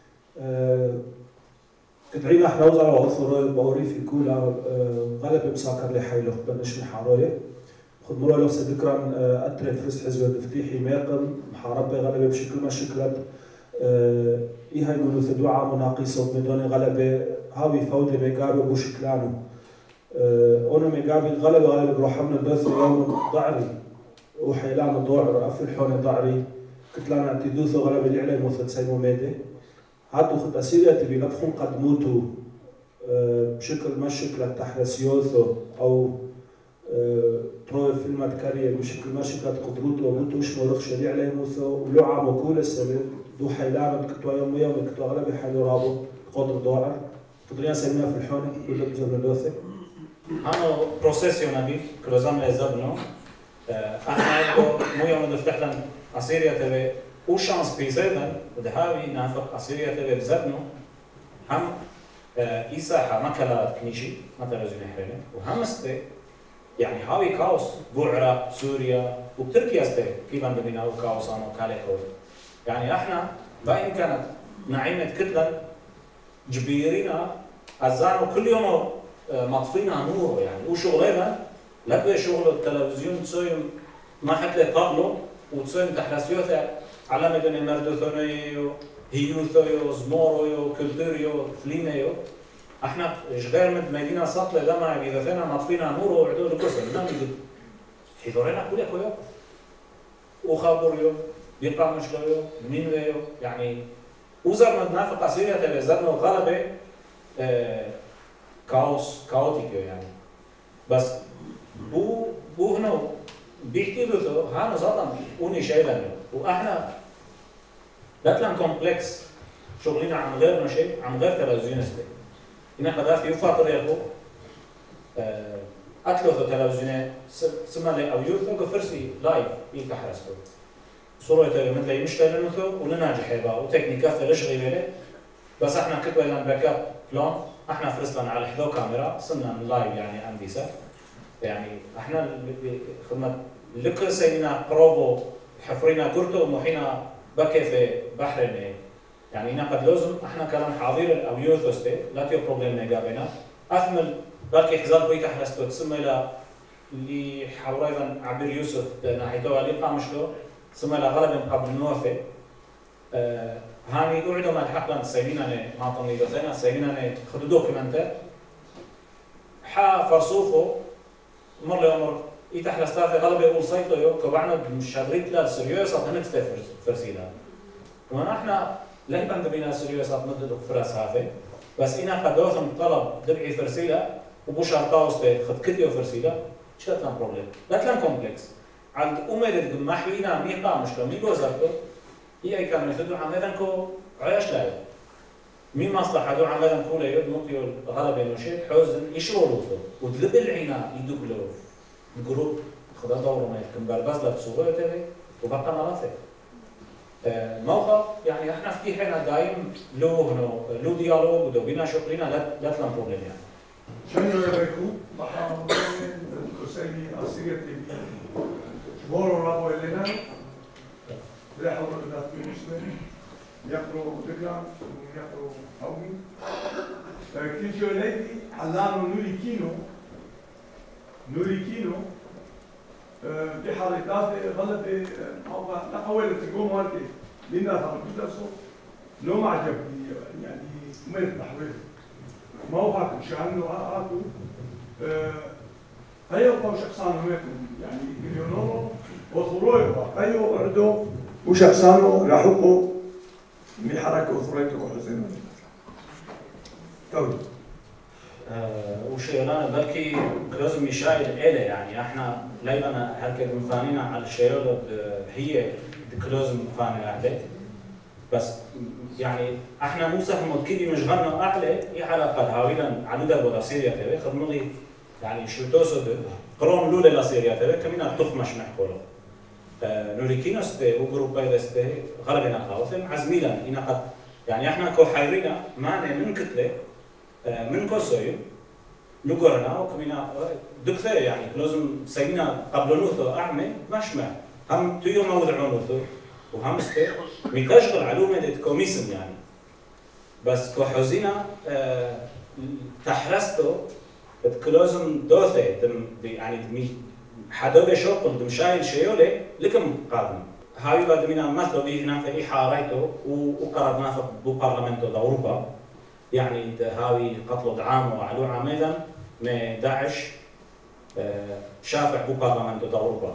كتعينا احنا وزع وعثراء بوري في كولا غلبة مساكر لحيله بنشن حرايا خد مرة لو سذكران أترك فرس حزب الفتيحي ماقم محاربة غلبة بشكل ما شكلت إيه هاي منو ثدوعة مناقصة ميدان غلبة هاوي فوضى ميقابل بوشكلانو أنا مقابل غلبة غلبة بروحنا الدوث يوم ضعري وحيلان الضوع أفل حون ضعري كتلان اعتدوث غلبة اللي عليه مثل سيمو ميدي هاتو خد أسيريا تبي لبخون قدموتو بشكل ما شكل تحرسيوثو أو تروي فيلمات كارية بشكل ما شكل قدروتو وموتو وش مرخش اللي عليه مثو ولوعة مكولة سبب دو حيلان كتوا يوم يوم كتوا غلبة حيلو رابو قدر ضوعر تدريان سيمنا في الحونة ولا بزمن الدوثي أنا بروسيسيو نبي كلوزام لزبنو أنا مو يوم نفتح لنا أسيريا تبي وشانس بيزيدن ودهاوي نافق أسيريا تبي بزبنو هم إيساحة ما كلارات كنيشي ما ترجمة حرية وهم استي يعني هاوي كاوس بو العراق سوريا وبتركيا استي كيف عندنا كاوس أنا وكالي حول يعني إحنا باين كانت نعيمة كتلة جبيرينا أزانو كل يوم مطفينا نوره يعني وشغلنا لبى شغل التلفزيون تسوي ما حتى قبله وتسوي تحرسيوثة على مدن مردوثونيو هيوثيو زموريو كولتوريو فلينيو احنا غير من مدينة سطلة لما إذا فينا مطفينا نوره وعدو الكرسي ما نجد حضورنا كل أخويا وخابوريو بيقع مشلويو مينويو يعني وزر من نافق أسيريا تلزرنا غلبة اه كاوس كاوتيكو يعني بس بو بو هنا بيحكي له هانو زادم وني شايلنا واحنا لاتلان كومبلكس شغلنا عن غير شيء عن غير تلفزيون استي هنا قداف يفاطر ياخو اتلوث تلفزيون سمالي او يوثو كفرسي لايف يكحرسو صورة مثل مشتغل نثو ولناجح يبا وتكنيكات ليش غيره بس احنا كتبنا لنا باك اب بلان احنا فرسنا على حذو كاميرا صرنا لايف يعني انديسا يعني احنا خدمه لك سينا قروبو حفرينا كرتو ومحينا بكي في بحرين يعني هنا قد لازم احنا كلام حاضر او يوثوستي لا تيو بروبليم نقابنا اثمل باقي حزاب بيك حرستو تسمى لا اللي حوريضا عبر يوسف ناحيتو علي قامشلو تسمى لا غالبا قبل نوفي أه هاني أوعدوا ما الحقنا سينينا ما طني بثنا سينينا خدوا دوكيمنت حا فرصوفه مر لأمر يتح لستافي غالبا يقول سايتو يو كبعنا مش هدريت لا سريوس صار هنكتة فرسيلا وانا احنا لا يبان دبينا سريوس صار مدد فرس هذا بس إنا قدوثم طلب دبعي فرسيلا وبوش عرطاوس خد كتيو فرسيلا مش لاتلان بروبليم لاتلان كومبلكس عند أمير محوينا ميقا مشكلة ميقو زرتو هي كان يخدو عمدن كو عيش لا مين مصلحة دو عمدن كو لا يد مطيو غلبة نوشيد حوزن يشرو لوثو ودلب العينا يدوك له الجروب خدا دورو ما يمكن بربز لك صورة تبي وبقى مرافق موقع يعني احنا في حين دايم لو هنا لو ديالوج ودو بينا شغلنا لا لا تلام بروبليم يعني شنو يبيكو بحا كوسيني أسيرة تبي بورو رابو لنا لا حول ولا قوة إلا بالله يقرأ دقيقة ويقرأ هومي كل شيء لدي حلانو نوري كينو نوري كينو في حالات غلط أو تحول تقوم مالتي لنا ثم تدرسوا لو ما عجبني يعني ما يتحول ما هو هذا شأنه هاتو هيو قام شخصان همكم يعني مليونورو وصلوا يبغى هيو أردو وشخصانه راحوا مي حركة أثريته وحزينة طيب وشيء أنا بلكي لازم يشاهد إله يعني إحنا ليلنا هالكد مفانينا على الشيء هي لازم مفاني عليه بس يعني إحنا مو سهم كذي مشغلنا أعلى هي علاقة هاويلا عددا ولا سيريا تبي خدمني يعني شو توصل قرون لولا لا سيريا تبي كمينا تخمش محكوله نوريكينوس تي وجروبا دستي غربنا خاوثم عزميلا إن قد يعني إحنا كحيرينا معنا من كتلة من كوسوي لقرنا وكمينا دكتور يعني لازم سينا قبل نوثو أعمى مشمع هم تيو موضع نوثو وهم استي متشغل علومة كوميسم يعني بس كحوزينا أه تحرستو لازم دوثة يعني دمي حدود شوق دم شايل شيولة لكم قادم هاي بعد منا مثل به هنا في حاريته وقررنا في ببرلمانتو أوروبا يعني هاوي قتل عام وعلو عاملا من داعش شافع ببرلمانتو أوروبا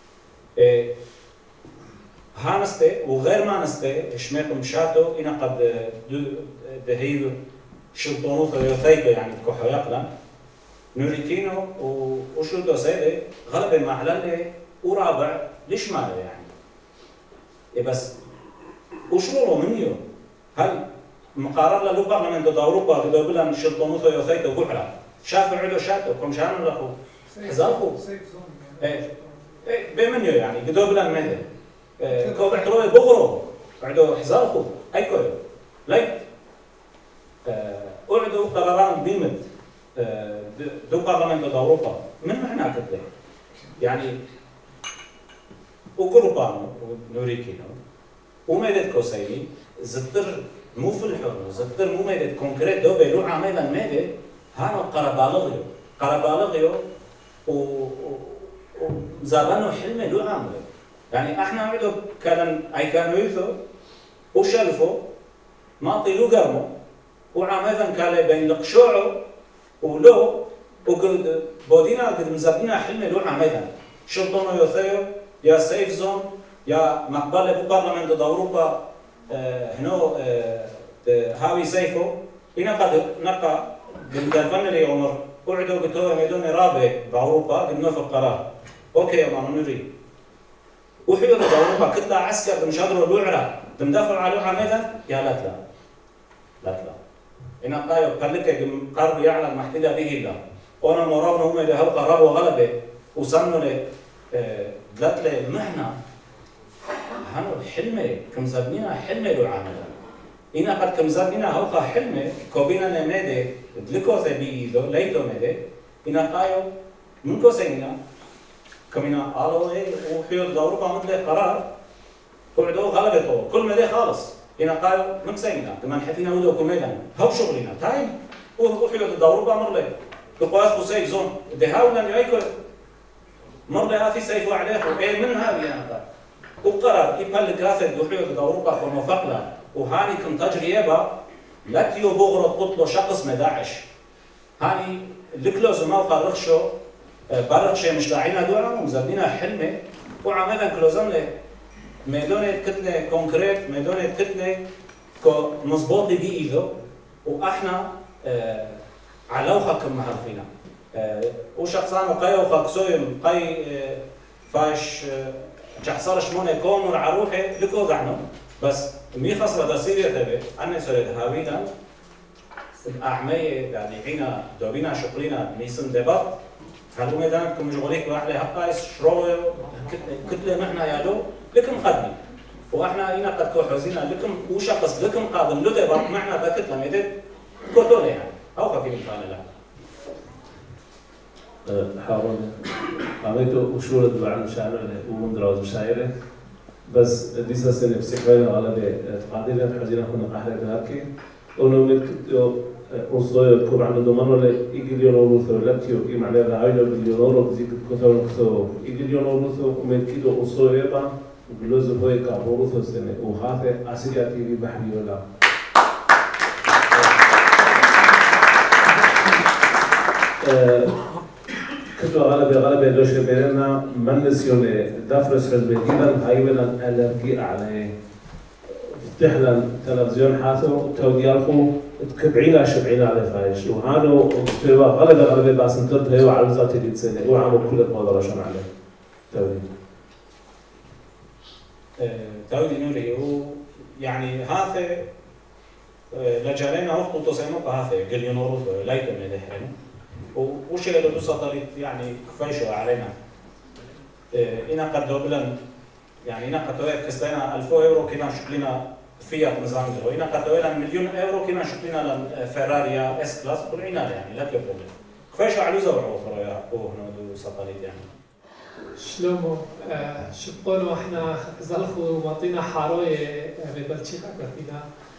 هانستي وغير ما نستي شميتهم شاتو إن قد دهيو شلطونوث يثيبه يعني كحو يقلن نوريكينو وشو دوسيلي غالبا معلله ورابع ليش ماله يعني إيه بس وشو منيو هل مقارنة لو برلمان دو أوروبا بدو بلا شلطونوثو يثيبه وبحرا شافوا عدو شاتو كم شانو لخو حزالخو ايه ايه بمنيو يعني بدو بلا ماذا كو بحتروه بغرو عدو حزالخو اي كوي ليك أعدوا قراران بيمت دو برلمان دو أوروبا من معنى كده يعني وقربانو ونوريكينو وميدت كوسيني زتر مو في الحر زتر مو ميدت كونكريت دو بلو عاملا ميدت هانو قربالغيو قربالغيو و وزابانو حلمه لو عامله يعني احنا عدو كان اي كانوا يثو وشلفو ما طيلو قرمو وعاملا كان بين لقشوعو ولو وقد بودينا قد مزابينا حلمه لو عاملا شلطونو يثيو يا سيف زون يا مقبله ببرلمان دو اوروبا هنا هاوي سيفو هنا قد نقى بالتلفن لي عمر قعدوا قلتوا ميدون رابع باوروبا قد نوفق قرار اوكي يا ماما نري وحيدوا باوروبا كتله عسكر مشاغلوا الوعره تمدافعوا على عاملا يا لا لا لا لا هنا قايو قال لك قرب يعلم محتدى به الله وانا مراونا هم اللي هو قرب وغلبه وصلنا ل دلت المعنى هنو حلمه كم زبنينا حلمه لو عاملا هنا قد كم زبنينا هو حلمه كوبينا نمده دلكو ثبي ذو ليتو مده هنا قايو منكو سينا كمينا قالوا ايه وحيود اوروبا مثل قرار قعدوا غلبته كل مده خالص هنا قالوا مكسينا كمان حتينا ودو كوميدان هو شغلنا تايم وحيود اوروبا مرله بقواس خسيف زون دهاونا ياكل مرة هذه سيفوا عليه ايه من هذه انا وقرر يبلغ هذا وحيود اوروبا وموافقنا وهاني كم تجربه لا تيو بغرض قتلوا شخص مداعش هاني الكلوز موقع رخشو برخشة مش داعينا دورا ومزبنينا حلمه وعملا كلوزن له ميدونة كتلة كونكريت ميدونة كتلة مضبوط بإيده وإحنا آه علوها كم معرفينا آه وشخصان وقايو خاكسويم قاي آه فاش آه جحصار شمونة كونور عروحة لكو دعنو بس مي خاصة دسيريا تبي أنا سرد هاوينا الأعمية يعني حين دوبينا شغلنا ميسن دبط هلو ميدان كم مشغوليك واحد هقايس شروي كتلة محنا يالو لكم خدمي واحنا هنا قد كوحوزينا لكم وشخص لكم قادم لو دبط معنا بكتلة ميدت كوتولة يعني أو خفيف كان لا حاول عملته وشورة بعد مشاعره ومدراز مشاعره بس ديسا سنة بسكرين على ده تعديلات حزينة كنا قاعدة هاكي ونو ملكتو وصلوا كوب عند دومانو ل إيجيليون أوروثو لابتيو إيه معناه العائلة باليونورو بزيك كثر كثر إيجيليون أوروثو ملكتو وصلوا يبا وبلوز هوي كأوروثو سنة وهذا أسيرياتي في بحري ولا كتلو غالبا غالبا لوش بيننا من نسيون دافرس حزب جدا هاي ولا ألرجي عليه تفتح لنا تلفزيون حاثو توديالكو تكبعينا شبعينا على فايش وهانو تبا غلبة غلبة باس نطرد هيو على ذات اللي تسنة وعمو كل الموضوع شو عليه تودي تودي نوري هو يعني هذا لجالنا وقت تصيمك هذا قل ينورو لايتو من الحين وش اللي دوسا طريق يعني كفايشو علينا إنا قد دوبلن يعني إنا قد دوبلن كستينا ألف يورو كنا شكلنا فيات نظام له إنا قد دوبلن مليون يورو كنا شكلنا فيراريا إس كلاس كلنا يعني لا كبر كفايشو على زورو فرايا هو هنا دوسا طريق يعني شلومو شبقولو احنا زلخو معطينا حاروية ببلشيخ أكثينا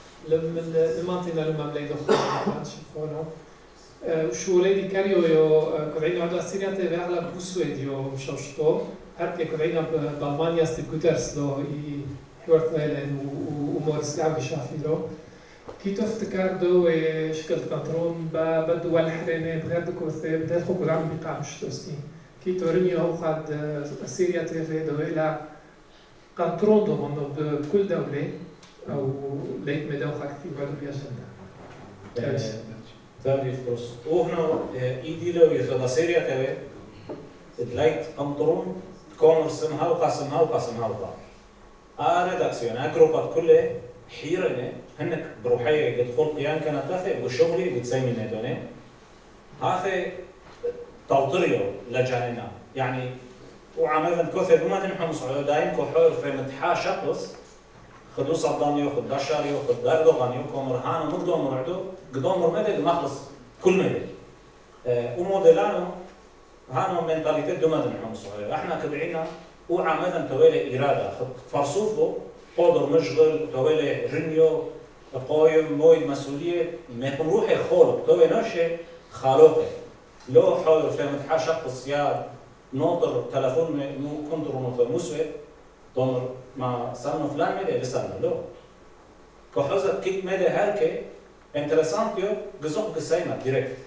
لما عطينا لما ملايدو خوانا شبقولو وشو وليدي كاريو يو كبعينو عدو أسيريات بأغلب بوسويد يو مشوشتو هركي كبعينا بألمانيا ستي كوترس لو حوارت ليلين ومورس قاعد بشافي له كيتو افتكار دو شكل كنترون بدو والحريني بغير دكو بدأت خوكو العام بيقع مشتوستين كيتو رنيو هو خاد أسيريا تيفي دو إلى كنترون دو منو بكل دولة أو ليت مدو خاك في بعدو بيجندا تابي فروس وهنا إيدي لو يخد أسيريا تيفي تلاقي كنترون كومر سمها وقاسمها وقاسمها وقا آه ريداكسيون أجروبات كله حيرنة هنك بروحية قد خلق يان كانت تافه وشغلي بتسمي ندونه هذا توطريو لجاننا يعني وعملا كوثر بما تنحو مصعود دايم كحور في متحا شخص خدو صداميو خد دشاريو خد داردوغانيو كومر هانو مقدو مرعدو قدو مرمدد مخلص كل مدد أه وموديلانو هانو منتاليتي دوما تنحو مصعود احنا كبعينا وعملا توالي إرادة خد فرصوفو قدر مشغل توالي رنيو قايم مويد مسؤولية ما يكون روحي خالق توالي ناشي خالقه لو حاضر في متحا شخص يا ناطر تلفون مو كنترو ناطر مسوي تمر ما سنو فلان مدى لسنو لو كحوزة كيك مدى هالكي انترسانتيو جزوق قسيمة ديركت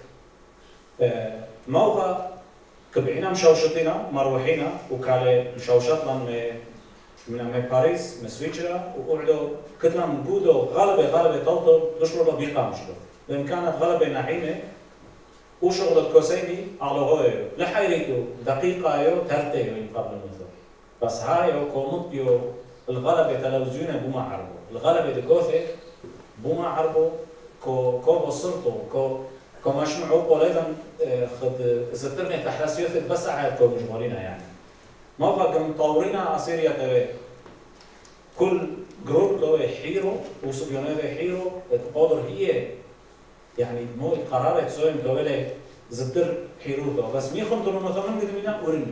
اه موغا كبعينا مشوشتنا مروحينا وكالي مشوشتنا من من باريس من سويسرا وقعدوا كتنا من بودو غلبة غلبة توتر دشروا بيقام شلو لأن كانت غلبة نعيمة وشغل الكوسيني على هايو لحيريتو دقيقة يو ترتيو قبل المنظر بس هايو كومنتيو الغلبة تلوزيونه بوما عربو الغلبة دكوثي بوما عربو كو كو بصرتو كو كو مشمعو قوليدا خد سترني تحرس يوثد بس عاد كو مجمولينا يعني ما بقى مطورينا أسيريا تبي كل جروب تبي حيرو وسبيونات حيرو تقدر هي يعني مو القرار تسوي مدولة زدر حيروته بس مين خنترون مثلاً قدمنا ورنيو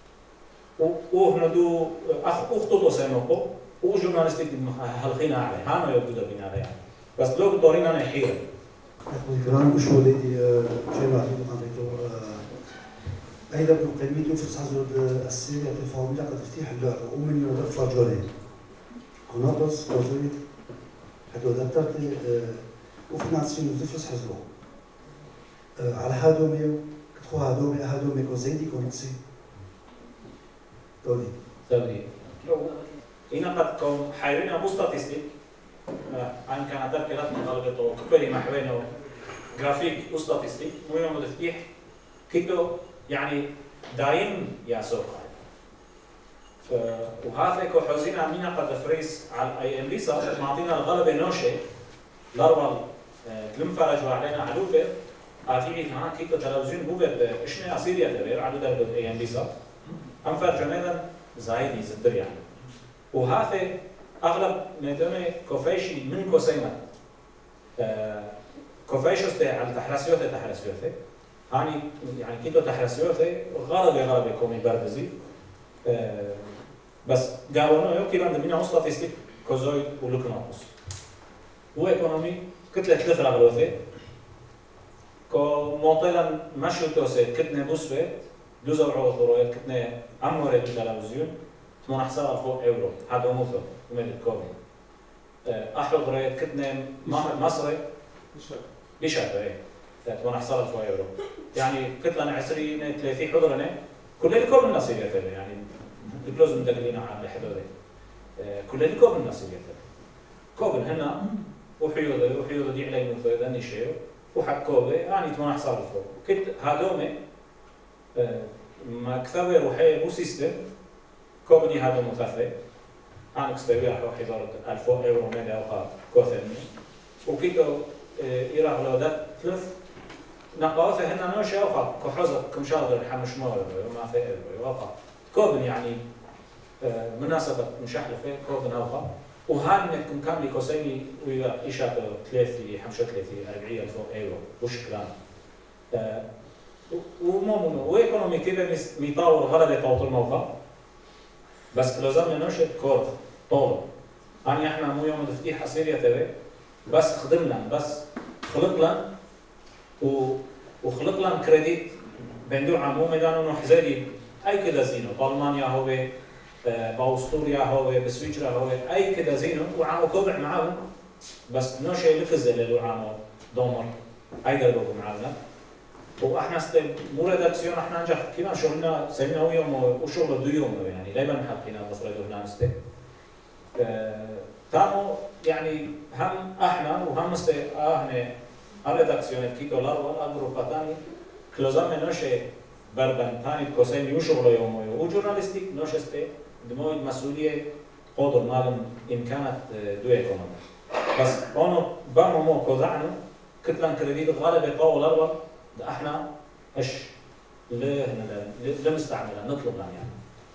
وإحنا دو أخ أخته توسينوكو وجورناليستيك هالخينا عليه هانو يبدو بينا عليه بس لو دورينا أنا حيرة. الكلام وش هو الذي جمع في مقابلته أيضا بقيمته في صحة السيرة الفاضلة قد تفتح اللعبة ومن يوضع فلاجولين هناطس وزيد حتى ذكرت وفي ناسين وزفرس حزبه على هادوميو كتخو هادومي هادومي كوزيدي كونسي تولي تولي هنا قد كون حيرين أبو ستاتيستيك عن كانت تركلات مطالبته كبري محوينه جرافيك وستاتيستيك مهم مدفتيح كده يعني دايم يا سوق وهذا كو حوزينا مينا قد فريس على اي ام بي صار معطينا الغلبه نوشه ضربه كلم فرج وعلينا علوبه اتيني هنا كيكو تلفزيون بوبه اشنا اسيريا تبير على درب اي ام بي صار ام فرجنا زايد يزدر يعني وهذا اغلب ندمه كوفيشي من كوسيما كوفيشوسته على تحرسيوته تحرسيوته هاني يعني كيتو تحرسيوته غلبه غلبه كومي بربزي بس قالوا يو كيلان دمينا ستاتيستيك كوزويد ولوكناطوس هو ايكونومي كتله ثلاث غلوثه كو مونتيلا مشو توسي كتنه بوسويت دوزو عوض كتنه اموري بالتلفزيون ثمانية حساب فوق اورو هذا موثو من الكوفي احرق ريت كتنه مصري بشهر ايه ثمانية حساب فوق اورو يعني كتله عشرين ثلاثين حضرنا كل الكوب الناس يتابع يعني بلوز مدللين على الحدود كل الكوب الناس يتابع كوبن هنا وحيوده وحيوده دي علي مثلا دني شيء وحق كوبه يعني تمنع حصل فوق كت هادومه ما كثر وحي مو سيستم كوبني هذا مثلث أنا كستبيع حوالي حدارة ألف يورو من أوقات كوثرني وكيدو إيراه لو ده ثلاث نقاوثه هنا نوشة أوقات كحوزة كمشاغل حمش مور وما في أوقات كوبن يعني مناسبة مشحلفة كوبن أوقات وهان كم كامل كوسيني ويا إيشاك ثلاثي حمشة ثلاثي أربعين ألف يورو وشكران ومو وإيكونومي كده ميطور غلبة طوط الموقع بس لازم ننشط كورة طول أنا إحنا مو يوم تفتيح أسيريا تبي بس خدمنا بس خلق لنا و وخلق لنا كريديت بندو عمو ميدانو نحزري أي كذا زينو بألمانيا هو بأستوريا هو بسويسرا هو أي كذا زينو وعمو كوبع معاهم بس نوشة لفزة اللي عمو دومر أي درجة معانا وإحنا است مو ريدكسيون إحنا نجح كنا شغلنا سمينا هو يوم وشغل دو يوم يعني لا يبان حقنا بس ريدو هنا است تامو يعني هم إحنا وهم است إحنا الريدكسيون كي دولار ولا جروب تاني كلوزام نوشة بربن تاني كوسين يوشغل يوم وجورناليستيك نوشة است دموع المسؤولية قدر مالهم إمكانات دو إقامة بس أنا بام مو كذعنو كتلان كريديت غالبا طاول أربع ده احنا ايش ليه لمستعملها نطلب لها يعني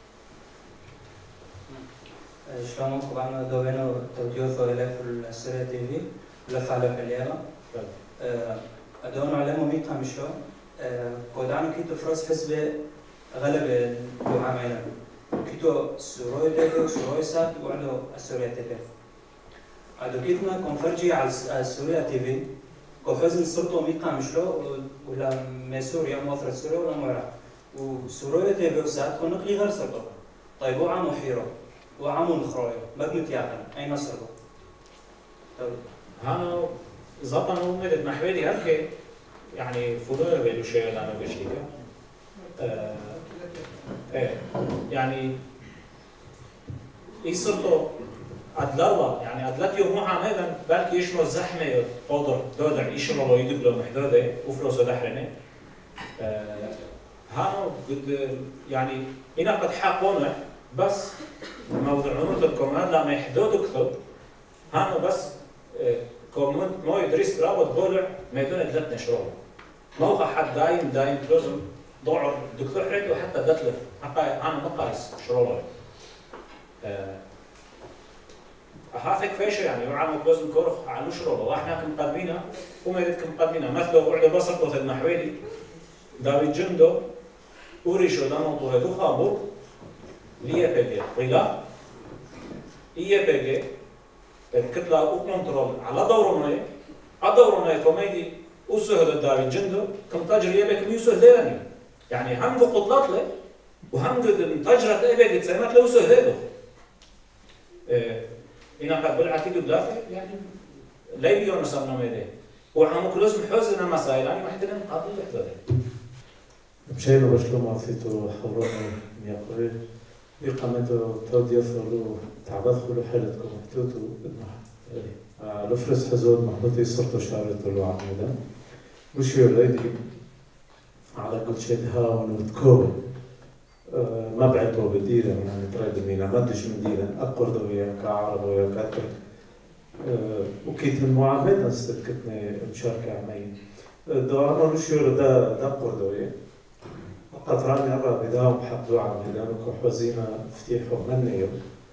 شلون طبعا دوبنا توجيه ثويله في السيرة تي في لف على كليرا ادون على مميت همشو كودان كيتو فرس حسب غلب دعامينا كيتو سوروي تيفي وسوروي سات وعلو السوريا تيفي ادو كيتنا كونفرجي على السوريا تيفي كوحزن صرتو ميقا مشلو ولا مسوريا موثرة سوريا ولا مويرا وسوريا تيفي وسات كونقلي غير صرتو طيب وعامو حيرو وعامو نخرويو مبنو تياقن أين صرتو هانو زبطنو مدد محويدي هالكي يعني فلوية بيدو شيء لانو بشتيكا اه ايه يعني اي صرتو أدلوا يعني أدلتيو مو عاملا بلكي يشمل زحمة قدر دودع يشملوا يدبلوا محدودة وفلوسه دحرنة آه هانو قد يعني هنا قد حاقونه بس موضوع عمود الكوماند لما يحدودوا كثب هانو بس آه كوماند مو يدرس رابط بولع ما يدون أدلتنا شروع موقع حد دايم دايم لازم ضعر دكتور حريته حتى دتلف حقا أنا مقايس شروع آه هذا كفاية يعني وعامل لازم كورخ على شروبه واحنا كمقدمينها وما يريد كمقدمينها مثله وعلى بسط وثد محويلي داويد جندو وريشو دانو طوهدو خابور ليه بيجي طيلا إيه بيجي الكتلة وكنترول على دورنا على دورنا كوميدي وسهل داويد جندو كم تاجر يبيك ميوسه ليراني يعني هم قطلات له وهم قد تاجرت يبيك تسمت له وسهل له إن قد بالعتيد الدافع يعني لا يبيون مثلا ميدان وعمو كلوز محوزنا مسائل يعني محتاجين نقاط الإحداث. مشينا باش لو ما فيتو حورونا يقول إقامته تودي ثلو تعبد خلو حالتكم محتوتو لفرس حزود محطوطي صرتو شارتو لو عمودا وش يوليدي على كل شيء هاون وتكون ما بعتوا بديلا يعني تريد مينا ما ادري شو مديلا اقرض ويا كعرب ويا كاتر وكيت المعاملة استكتني مشاركة عمين دوام نشير دا دا قرض ويا قطران يرى بداهم حقوا عم لأنه كحوزينا فتيحوا مني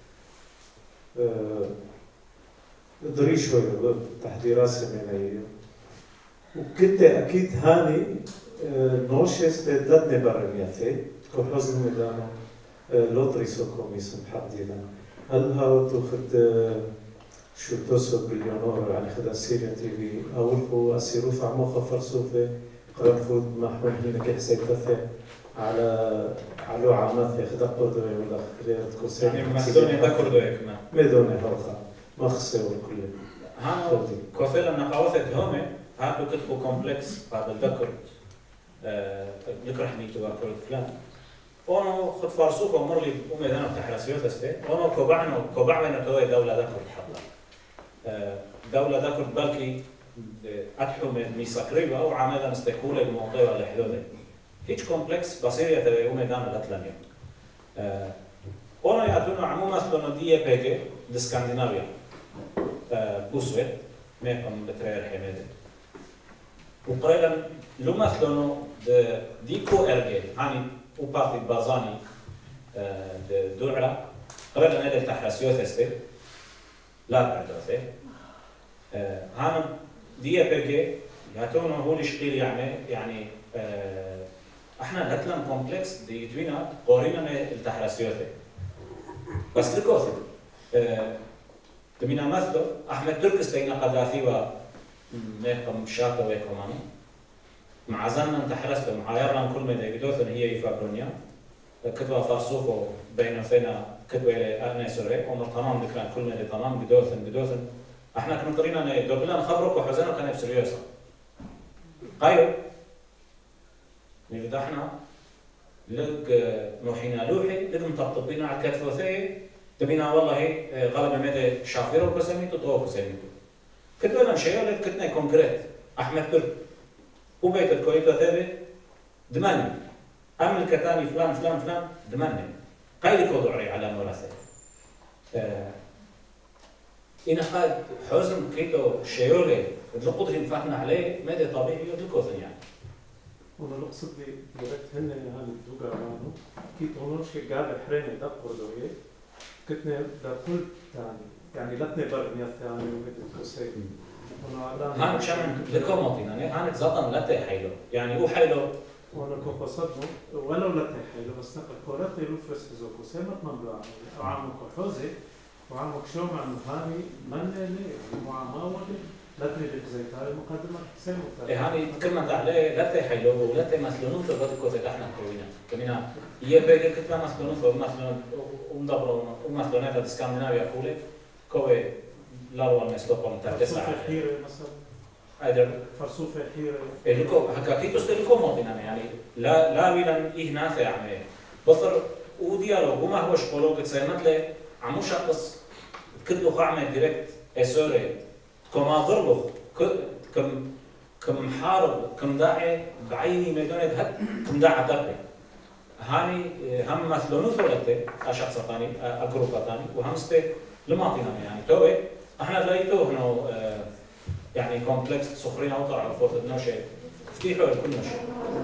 دري شوي تحضيرات سمينية وكنت أكيد هاني نوشست دلتني برمياتي كحوزن ميدانو لوتري سوكم يسم حديدا هل هاو تاخد شو توصل باليونور يعني خد سيريا تي في أول هو أسيرو في عمق فرصوفة قرن فود محمود هنا كحسيت تفه على على عامات ياخد قدوة ولا خليت كوسين يعني مخزوني ذكر دويك ما مدوني هالخا ما خسر كله ها كوفيلا نقاوثة هومي هادو كتبو كومبلكس بعد الذكر ذكر حميتو وكل فلان أنا خد فرصوفة ومر لي أمي أنا بتاع رسيوت استي أنا كوبعنا كوبعنا توي دولة ذكر حلا دولة ذاكر بالكي أتحوم ميساكريبا أو عمدا مستكولة الموضوع على حدوده. هيج كومبلكس بصيرة تبع يوم دان الأتلانيا. أنا يعطونا عموما مثلا دي بيجي دسكندنافيا بوسويت ميكم بترير حماده. وقريبا لو مثلا ديكو إرجع يعني وبارتي بازاني دولعة قريبا هذا التحرسيوت استي لا بعد هان دي بيجي يعطونا هو الشقيل يعني يعني احنا نتلم كومبلكس دي توينا قورينا التحرسيوت بس لكوث تمينا مثلا احمد تركس بين قذافي و ميقم شاطة ويكماني مع زلنا تحرست معايرنا كل مدى بدوثن هي يفابرونيا كتبة فرصوفو بين فينا كتبة أنا سوري عمر تمام ذكران كل مدى تمام بدوثن بدوثن احنا كنا طرينا دوبلا نخبرك وحزنا كان بسريوسا قايو نجد احنا لق نوحينا لوحي لق مطبطبين على الكتف وثي تبينا والله غلب مدى شافيرو كسميتو تو كسميتو كتبة لنا شيء ولا كتنا كونكريت أحمد ترك وبيت الكويت وثابت دماني أمل كتاني فلان فلان فلان دماني قايل كودعري على مراسل آه إن قاد حزن كيتو شيولي القدر ينفعنا عليه مدى طبيعي يدلكوثن يعني وانا الاقصد لي دلوقتي هن هذا الدوغا رانو كيتو نورش قاعد حريني دقور دويه كتنا دا كل ثاني يعني لتني برمية ثاني ومثل كسي هان كشان لكوموتين يعني هان زطن لتي حيلو يعني هو حيلو وانا كوكو صدمو ولو لتي حيلو بس نقل كورتي لوفرس زوكو سيمت مملوع وعامو كحوزي وعامو كشو مع هاني منني وعماولي لتني لك زي تاري مقدمة سيمو تاري هاني كلمة عليه لتي حيلو ولتي مثلونو في الغد كوزي احنا كروينا كمينا يبقى كتنا مثلونو في مثلون ومدبرو ومثلونات اسكندنافيا كولي كوي لاروا نسلوكم ترتسع فرصوفة حيرة مثلا هذا فرصوفة حيرة الكو حكاكيتو استلكو موطنا يعني لا لا ويلن إيه نافع عمي بطر وديالوج وما هو شغله قد سيمت له عمو شخص كله قاعمة ديركت اسوري كما ضربه كم كم حارب كم داعي بعيني ميدونة هد كم داعي تبقي هاني هم مثلونو ثلاثة شخص ثاني أجروب ثاني وهم ستة لما فينا يعني توي احنا لقيتوه انه اه يعني كومبلكس سخرين او طلع فوق النوشة افتيحوا كل نوشة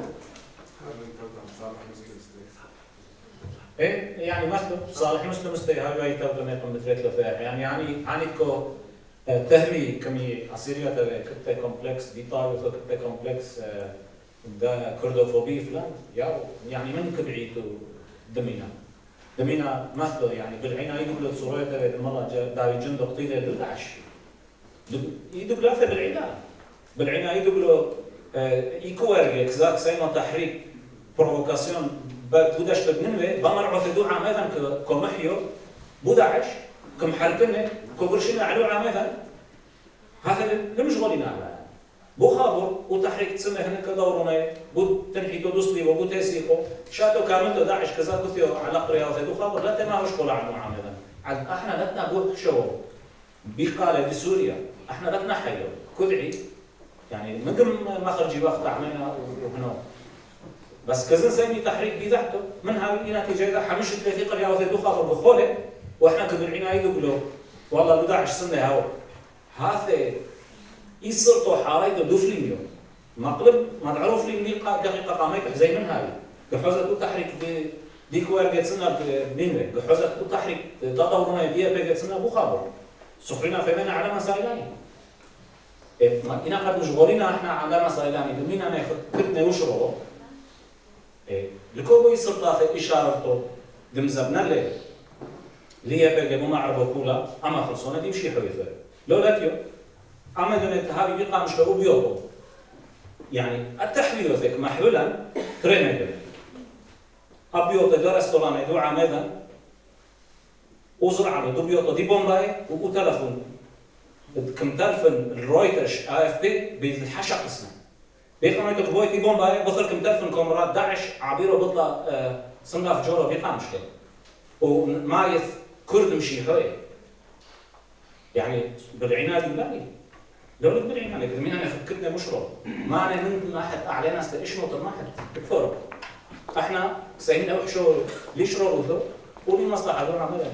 ايه يعني مثلا صالح مسلم استي هاي يتوقع نيقم بثلاث لفاح يعني يعني يعني كو تهمي كمي عصيرية كتة كومبلكس دي طاوة كتة كومبلكس دا كردوفوبي فلان يعني من كبعيتو دمينا دمينا مثله يعني بالعين يدخل الصورة تبع المرة داري جند قتيلة للعش يدخل هذا بالعين بالعين يدخل يكوارج إكزاك سيما تحريك بروفوكاسيون بوداش تبنمه بمرعو ثدو عامذا كمحيو بوداعش كمحربنه كبرشنا علو عامذا هذا اللي مش غولينا على بو خابر وتحريك تسمى هناك دورنا بو تنحيتو دوسلي وبو تسيقو شاتو كاملتو داعش كذا كثير على قريه وثدو خابر لا تماوش قول عنو عامذا احنا لتنا بو شو بقاله بسوريا احنا لتنا حيلو كدعي يعني مقم مخرجي وقت عملنا وهنا بس كذا سامي تحريك بذاته من هاي نتيجة حمش ثلاثي قرية وثدو خابر بخوله واحنا كبرعين عيدو قلو والله بداعش سنة هاو هذا يصيرتو حاريدو دوفلينيو مقلب مدعروف لي دقيقة دقيقة قاميك زي من هاي بحوزة تحريك ديكوار جت سنة بينوي بحوزة تحريك تطورنا بيها بيجت سنة بخابر سخرنا فينا على مسائلاني إنا قد مشغولين احنا على مسائلاني دمينا ناخذ كتنا وشربه لكوبو يصير في إشارته دمزبنا له ليه بيجي بما عربو كولا أما خلصونا دي مشي حويثة لو لا تيو أما دون التهابي بيقع مش لو بيوبو يعني التحويل ذيك محولا ترينيدو أبيوت درس طولاني دو عمدا وزرع له دو بيوت دي بومباي وكو تلفون كم تلفن الرويترش آي اف بي بالحشا قسمه بيقع ميتو بوي دي بومباي بطل كم تلفن كاميرات داعش عبيرو بطلع آه صنف جورو بيقع مشكلة ومايث كرد مشي حوي يعني بالعناد يولاني دولة بالعناد لكن مين أنا فكرنا مشروع ما أنا من ناحية أعلى ناس إيش نقطة ناحية الفرق إحنا سايين أوح شو ليش روضه ولي مصلحة دون عملنا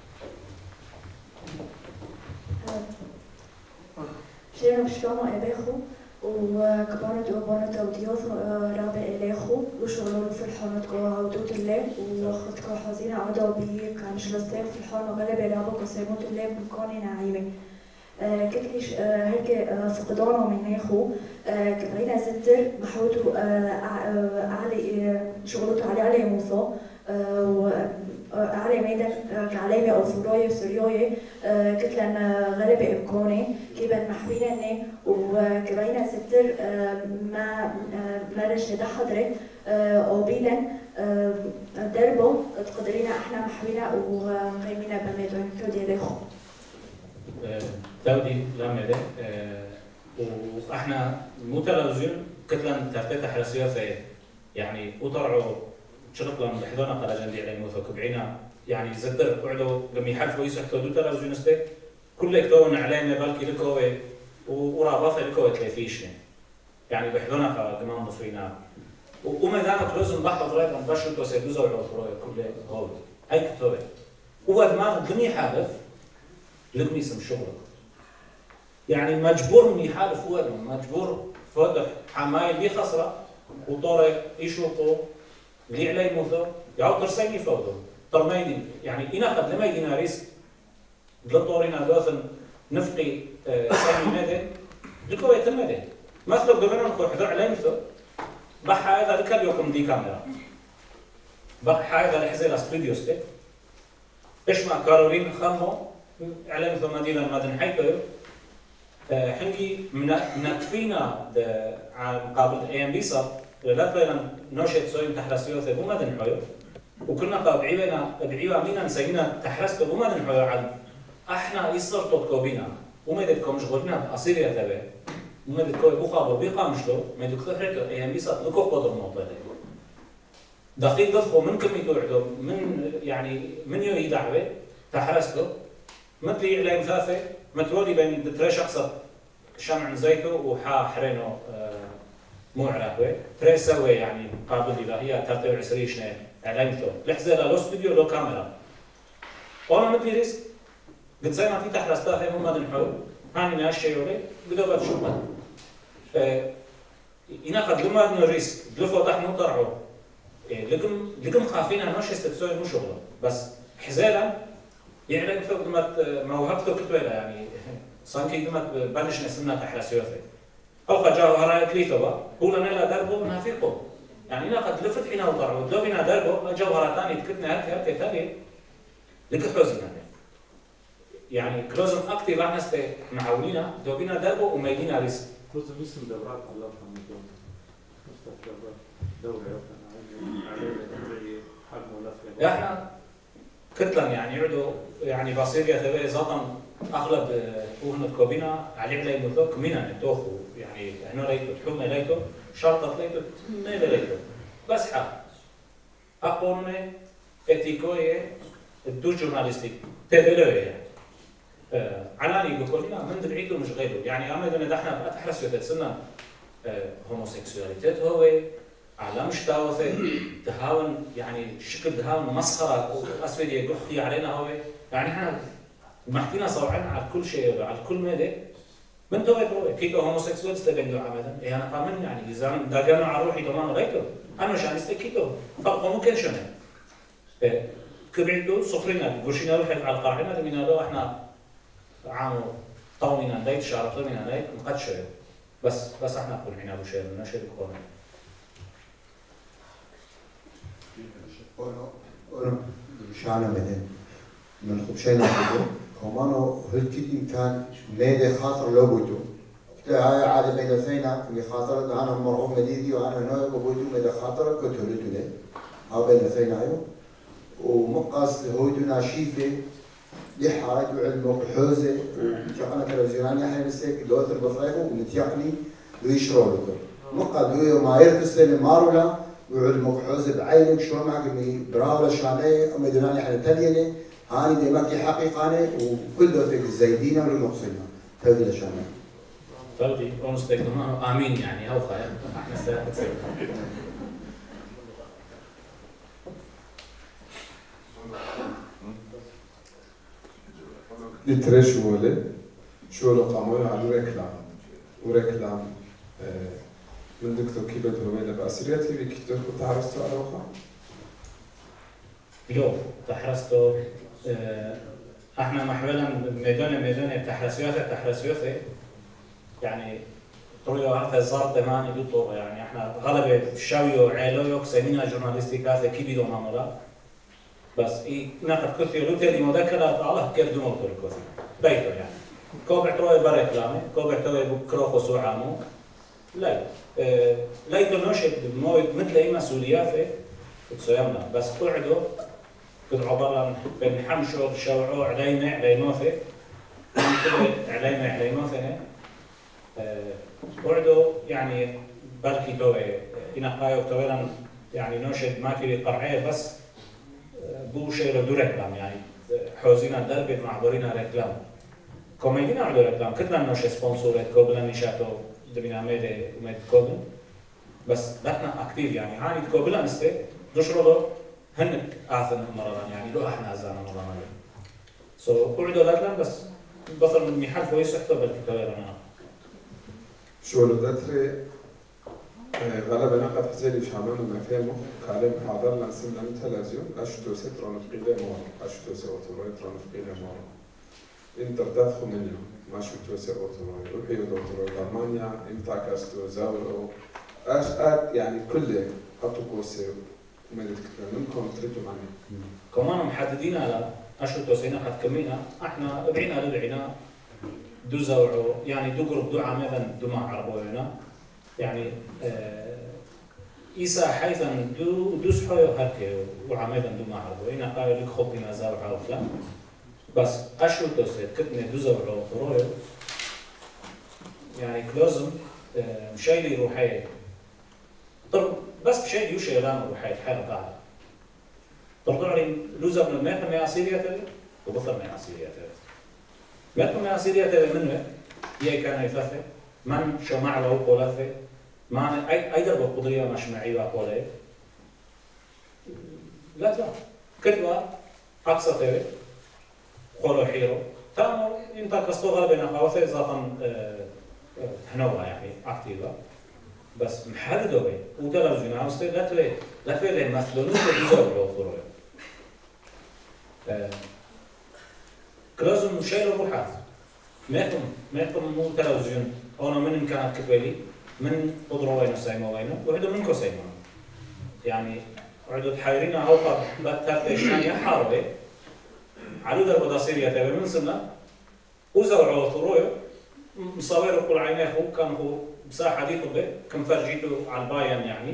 شيرنا بشلومو إبيخو وكبارة وبانة وديوث رابع إليخو وشغلوا في الحانة كوا عودوت الليل وخد كوا حزينة عودوا بي كان شلستين في الحانة غلبة رابع كسيموت الليل بمكاني نعيمة كتليش هيك فقدانه من يخو كبرينا زتر محوتو علي شغلته علي علي موثو وعلي ميدان كعلامة أو فراية سرياية كتلن غلبة إمكاني كيبن محوينني وكبرينا زتر ما ما رش ده حضرت أو بيلن دربو تقدرينا إحنا محوينا وقيمينا بميدان كودي ليخو داودي لامده واحنا متلازمين كتلن ترتيب حرسيه في يعني وطلعوا شغلهم بحضنا قرجن دي على موثق بعينا يعني زدر قعدوا لما يحلفوا يسحتوا دو تلازمين است كل يكتون علينا بالكي لكوي ورابطه لكوي تلفيش يعني بحضنا كمان ضفينا وما دامك لازم بحض رايد ان بشر تو سيدوزو على كل هول هاي كتوبه هو دماغ دني حالف لكم يسم شغلك يعني مجبور من يحالف وادم مجبور فضح حمايل بي خسرة وطارق يشوقه اللي عليه موثو يعود ترسيني فوضو ترميدي يعني إنا قد لما يدينا ريسك لطورينا دوثن نفقي سامي مدى لكو يتمدى مثل قبلنا نخو حضر عليه مثل بحا هذا لك اليوم دي كاميرا بحا هذا لحزيل استوديو ستيك إيش مع كارولين خامو على مثل مدينة المدن حيث حنجي منكفينا على مقابل اي ام بي صار لا بينا نوشة سوين تحرسيو ثبو مدن حيو وكنا قابعينا بعيوا مينا نسينا تحرسته بو مدن حيو عن احنا يصير توكوبينا وما يدكم شغلنا اصيريا تبع وما يدكم بخابر بيقامشلو ما يدكم حركه اي ام بي صار لكو قدر موطن دقيق دفقوا من كم يتوعدوا من يعني من يو يدعوه تحرسته مثلي على مثافة متولي بين ترى شخصة شمع زيتو وحا حرينو مو عراقوي ترى سوي يعني قابل إذا هي ترتيب عسريش علامته لحظة لا لو استوديو لو كاميرا أنا مثلي ريسك قد زي ما في تحرستها هي مو ما نحول هاني ناس شيء ولي بدو بتشوف ما إنا قد لما إنه ريسك دلفوا تحت مو طرعوا لكم لكم خافين أنا مش استسوي مو شغله بس حزالا يعني مثل قدمت موهبته كتويلة يعني صانكي قدمت بلش نسمنا تحرسيوثي أو قد جاءوا هراء كليثوا هو لنا لا دربو نافقو يعني إنا قد لفت حين وطرعوا دو بنا دربو جاءوا هراء تاني تكتنا هاتي هاتي تاني لك حوزنا يعني كلوزم أكتي راح نستي معاولينا دو بنا دربو وميدينا ريسك كلوزم اسم دورات الله محمدون مستقبل دورة عليه حق ملفة احنا كتلا يعني يعدوا يعني بصيريا تبعي زطن اغلب وهن كوبينا عليه عليه مثوك مينا نتوخو يعني هنا ليتو تحومنا ليتو شرطة ليتو ميلا ليتو بس حق أقولنا اتيكوية الدو جورناليستيك تبلوه يعني آه علاني بكلنا من دبعيته مش غيره يعني أما إذا نحن بأتحرس يتسنى آه هوموسيكسواليتات هو على مشتاوثة تهاون يعني شكل تهاون مسخرة أسود يقحي علينا هو يعني إحنا محكينا صوعنا على كل شيء على كل مدى من توي بروي كيكو هوموسيكسوال استبدلوا عمدا إيه أنا قامن يعني إذا دقنا على روحي كمان غيره أنا مش عايز كيكو فقط ممكن شنو كبعدو صفرنا قرشنا روحي على القاعدة لمن هذا إحنا عامو طومنا دايت شعر طومنا دايت نقد شوية بس بس إحنا نقول حنا أبو شيء من شيء بكون شعنا مدن من خبشينا بدو كمانو هلكي إمكان ميدا خاطر لو بوتو هاي عادة بين اثنين اللي خاطر أنا مرحوم مديدي وأنا هنا بوتو ميدا خاطر كنت هلتو له هاو بين اثنين أيوه ومقاس هودونا شيفة لحاج وعلمه حوزة وجانا تلفزيوناني احنا نسيك دوت البطريقه ونتيقني ويشروا لكم مقاد هو ما يركز مارولا وعلمه حوزة بعينك شو معك اني براولا شاني ام يدوناني احنا تليني هاي ديماكي حقيقة وكل دوتك الزايدين والمقصدين تودي لشامل تودي ونستخدم آمين يعني هو خير احنا سنة لترش وله شو لو قاموا على ركلام وركلام من دكتور كيبد هويدا بأسريتي بكتير كنت عرفتوا على وقع؟ يو تحرستو احنا محولا ميدان ميدان تحرسيوثة تحرسيوثة يعني طولي هذا الزار تماني دو طور يعني احنا غالبا شاويو عيلويو كسيمينا جورناليستيكاثة كيبيدو مامولا بس اي ناقد كثير لو تالي مذكرات على كردو موتور كثير بيتو يعني كو بيعتروي بريكلامي كو بيعتروي بكروخو سوعامو لا اه لا يتنوشد مويد مثل اي مسؤوليات تسويمنا بس قعدوا كنت عبارة بين حمشو شوعو علينا علينوثي كله علينا علينوثي قعدوا يعني بركي توي إنقايو تويلا يعني نوشد ما كي قرعية بس بو شيء ردو ركلام يعني حوزينا دربت معبرينا ركلام كوميدينا عدو ركلام كتنا نوش سبونسورات كوبلا نشاتو دمينا ميدي وميد كوبل بس لكنا أكتيف يعني هاني كوبلا نستي نشرلو هن آثنا مرضان يعني لو احنا أزانا مرضان سو قعدوا ركلام بس بطل من محل فويس احتو بالكتويرنا شو لدتري غالبا قد حزيلي شامل ما فهمه كلام حاضر لنسمع من تلفزيون اشتو سترون في قيله مور اشتو سو اوتوراي ترون في قيله مور انتر تدخل منه ما شفتو سو اوتوراي وحيو اوتوراي المانيا امتاكستو زاورو اش ات يعني كله حطوا كوسي وما تذكر منكم تريدوا عني كمان محددين على اشتو سينا قد كمينا احنا بعينا لبعينا دو زاورو يعني دو جروب دو عاملا دو مع عربوينا يعني إيسا حيثاً دو دوس حيو هركي وعميداً دو معرضو إنا قايل لك خبنا زاوع عوفلا بس أشو توسيت كتني دو زاوع روحي يعني كلوزم مشايلي روحي طب بس بشايل يوشي لان روحي حالة قاعدة طلعوا لي لوزر من الميقة مياسيريا تبي وبطل مياسيريا تبي ميقة مياسيريا تبي منه هي كان يفثي من شو معه وقولته ما أي أي درب قدرية مش معي وقوله لا ترى كتبة أقصى تبي قولوا حيرو تمام أنت كستوغل بين خوافه ذاتا هنوها يعني أكتيفة بس محددة بي وتلفزيون عاوزته لا تلي لا تلي مثلون وبيزور بالأوتورية كلازم مشايل روحات ماكم ماكم مو تلفزيون أنا من إمكانات كتبلي من قدرة وين سايمة وينه وعدو منكو سايمة يعني عدو تحيرين أوقات باتات إيشانية حاربة على درب داسيريا تبي من سنة وزرعوا ثرويه مصور كل عينه هو كان هو مساحة دي طبي كم فرجيته على الباين يعني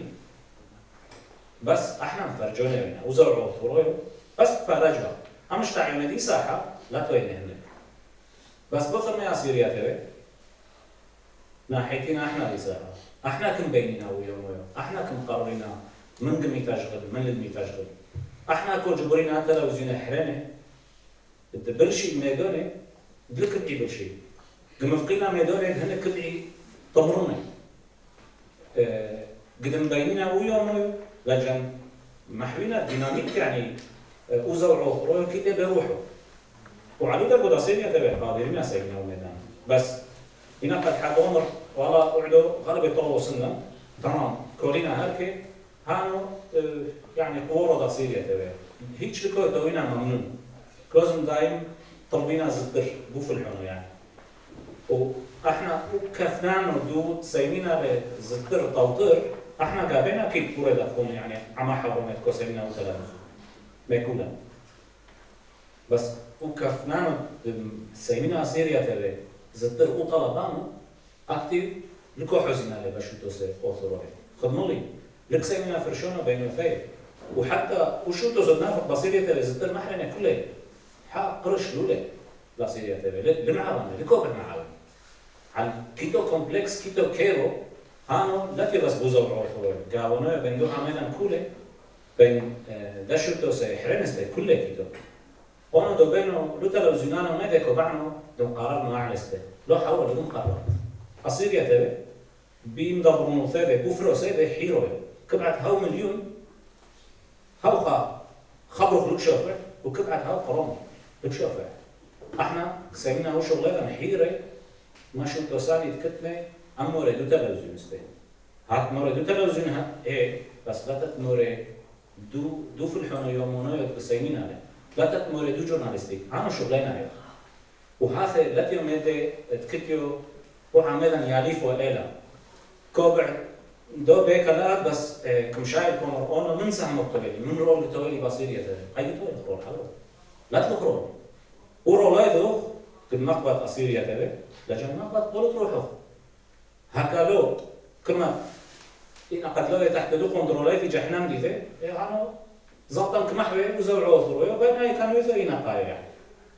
بس احنا مفرجونه هنا وزرعوا ثرويه بس فرجها امش تعينا دي ساحة لا توين هناك بس بطل ما يصير يا تبي ناحيتنا احنا دي ساحة احنا كم بيننا ويوم ويوم احنا كم قررنا من قمي تشغل من لدمي تشغل احنا كو جبرينا تلفزيون حرانه البلشي ميداني دلك بقي بلشي قم فقينا ميداني هنا كبعي طمروني أه قدم بيننا ويوم ويوم لكن محوينا ديناميك يعني وزرعوا خروج كده بيروحوا وعلى درب داسينيا تبع قادرين سيدنا وميدان بس هنا قد حد عمر والله قعدوا غالبا طلعوا سنة تمام كورينا هالكي هانو أه يعني قوة داسينيا تبع هيك لكو توينا ممنون لازم دايم طلبينا زدر بو في الحنو يعني واحنا كفنان ودو سيمينا بزدر توطير احنا قابلنا كيف كورة دفقون يعني عما حرمت كو سيمينا وثلاثة ميكولا بس وكفنان سيمينا سيريا تبي زدر وطلبانو اكتيف لكو حزينا لي باش توصل اوثروي خدمولي لك سيمينا فرشونا بين فيه وحتى وشو تزدنا في بصيرية تبي زدر محرنا كله حق قرش لوله لا سيريا تبي بالمعاونة لكو بالمعاونة عن كيتو كومبلكس كيتو كيرو هانو لا تبص بوزو عوضوي قاونو بين دو عمينا كله بين دشتو سيحرنس كله كيتو أنا دوبينو لو تلفزيونانو ما ديكو بعنو دم قرار ما علسته لو حاول دم قرار أصير يا تبي بيم ضربون ثابت بوفرو ثابت حيروي كبعت هاو مليون هاو خا خبروا خلوك شافع وكبعت هاو قرام لك شافع احنا سوينا هو شغلة نحيرة ما شو توصلي تكتمة أمورة دو تلفزيون استين هات مورة دو تلفزيون ها إيه بس لا تتمورة دو دو في الحنا يومنا يتقسمين عليه لا تتمورة دو جورناليستيك أنا شغلنا هيك وهذا لا تيوم يدي تكتيو وعملا يعرف وإلا كوبع دو بيكالات بس اه كمشاهد كونر أنا من سهم الطويل من رول الطويل بصير يتابع هاي طويل رول حلو لا تلقرون ورولای دو که نقبت أصير يتابع لكن نقبت قلت روحه هكالو كما إن قد لو تحت دو كنترولات في جهنم دي ذي يعني زبطا كمحوي وزوعوا ثروي وبين هاي كانوا يثرين قاية يعني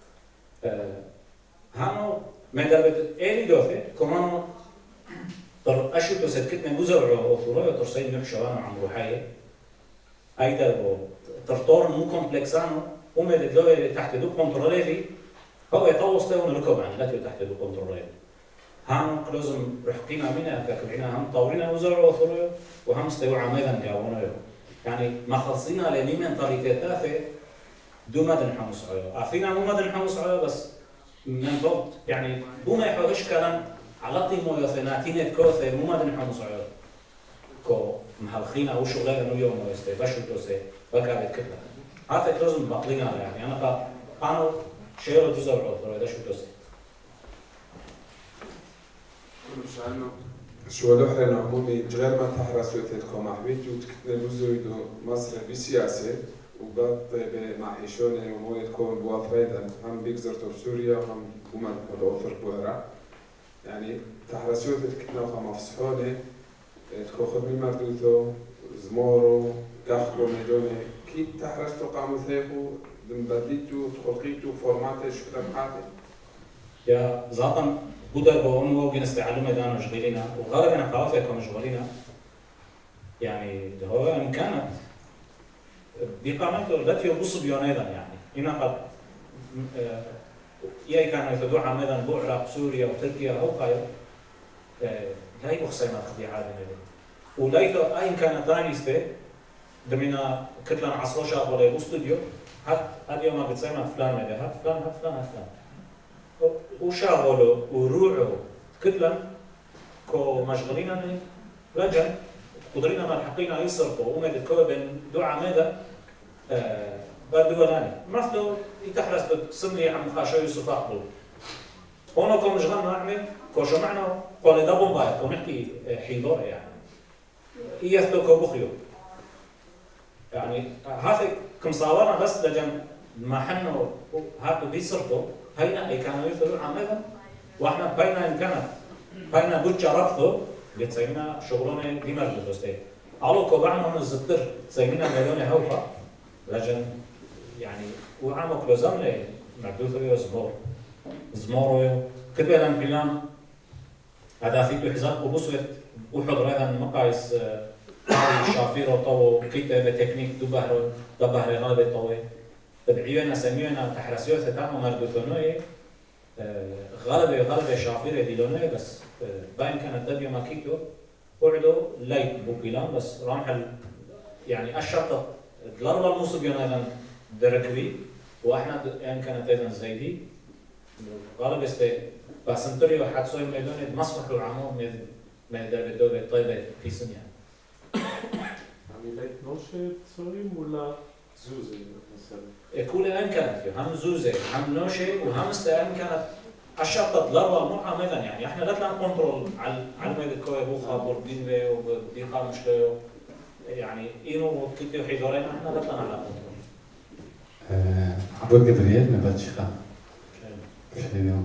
هانو ما دربت إيري دوثي كمان تر أشو تسكتنا وزوعوا ثروي وترسين نحشوانا عن روحية أي دربو ترطور مو كومبلكسانو وما دلو تحت دو كنترولات في هو يطوص تاون ركب عن لا تحت دو كنترولات هم لازم رحقينا منا ككبعنا هم طورنا وزرعوا ثروي وهم استوى عمادا جاونا يعني ما خلصينا لني من طريقة ثلاثة دو مدن حمص عيا عارفين مو مدن حمص عيا بس من ضبط يعني هو ما يحوش كلام على طيمو يثناتين كوثة مو مدن حمص عيا كو محلخينا أو شغلة إنه يوم ويستي بشو توسي بكرة كتلة هذا لازم بقلينا يعني أنا قا أنا شيء تزرعوا ثروي ده شو توسي شو لوحنا عمومي غير ما تحرس وتلكم محبيت وتكتنا نزويدو مصر بسياسة وبعد بمعيشونة وموية تكون بوافريدا هم بيكزرتو بسوريا وهم بومن بالأوفر بوهرا يعني تحرسيو تلكتنا وخم أفصحونة تكون خدمي مردوثو زمورو قاخلو ميدوني كي تحرستو قامو ثيقو دمباديتو تخلقيتو فورماتي شكرا بحاتي يا زاطن بودر بون وجن استعلم ميدان مشغولينا وغالبا قوافل كانوا مشغولينا يعني ده هو إن كانت بقامته لا تيبص بيون أيضا يعني هنا قد يا كانوا يتدعوا عمدا بعراق سوريا وتركيا أو قاير لا يبخس ما خديعة هذه ولا يتو أين كانت دانيسته دمنا كتلنا عصر شاب ولا يبص استوديو هات هذا يوم ما بتسمع فلان مده هات فلان هات فلان هات فلان وشاغلوا وروعوا كتلا كو مشغولين اني رجل قدرنا ملحقين يصرفوا وما تتكون بين دعاء ماذا آه بردواناني مثلا يتحرس سمي عم خاشوي صفاقبل هنا كو مشغلنا نعمل كو جمعنا قول دابون بايت كو نحكي حيدور يعني يثلو كو بخيو يعني هذا كمصاورنا بس لجن ما حنوا هاتوا بيصرفوا هينا أي كانوا يثلون عمدا وإحنا بينا إن كانت بينا بوجة رفضه بتسينا شغلنا دي مرجع دوستي على كوبعنا من الزبر تسينا مليون هوفا لجن يعني وعمو كلوزام لي مردوثو زمور زمورو كتبه لان بلان هذا في حزاب وبصوت وحضر هذا مقايس شافير وطو كتابة تكنيك دو بحر دو بحر غالب طوي تبعيونا سميونا تحرسيو ثتامو مردوثونوي غالب غالب شافير ديلونوي بس باين كانت دبيو ماكيتو وعدو لايك بوكيلان بس رامح يعني الشرطة الأربع الموسيقيون أيضا دركوي وإحنا يعني كانت أيضا زيدي غالب استي باسنتوري وحدسوي ميدوني مسرح العموم من من درب الدوبة طيبة في سنيا. يعني ليك نوشة صوريم ولا زوزة مثلا؟ كل الآن كانت هم زوزة هم نوشة وهم استيان كانت الشرطة الأربع مو أيضا يعني إحنا لا تلان كنترول على على ميد كوي بوخا بوردين بي وبديقة مشكلة يعني إنه كتير حيدورين إحنا لا تلان على كنترول. عبود جبريل من بلجيكا. شنو؟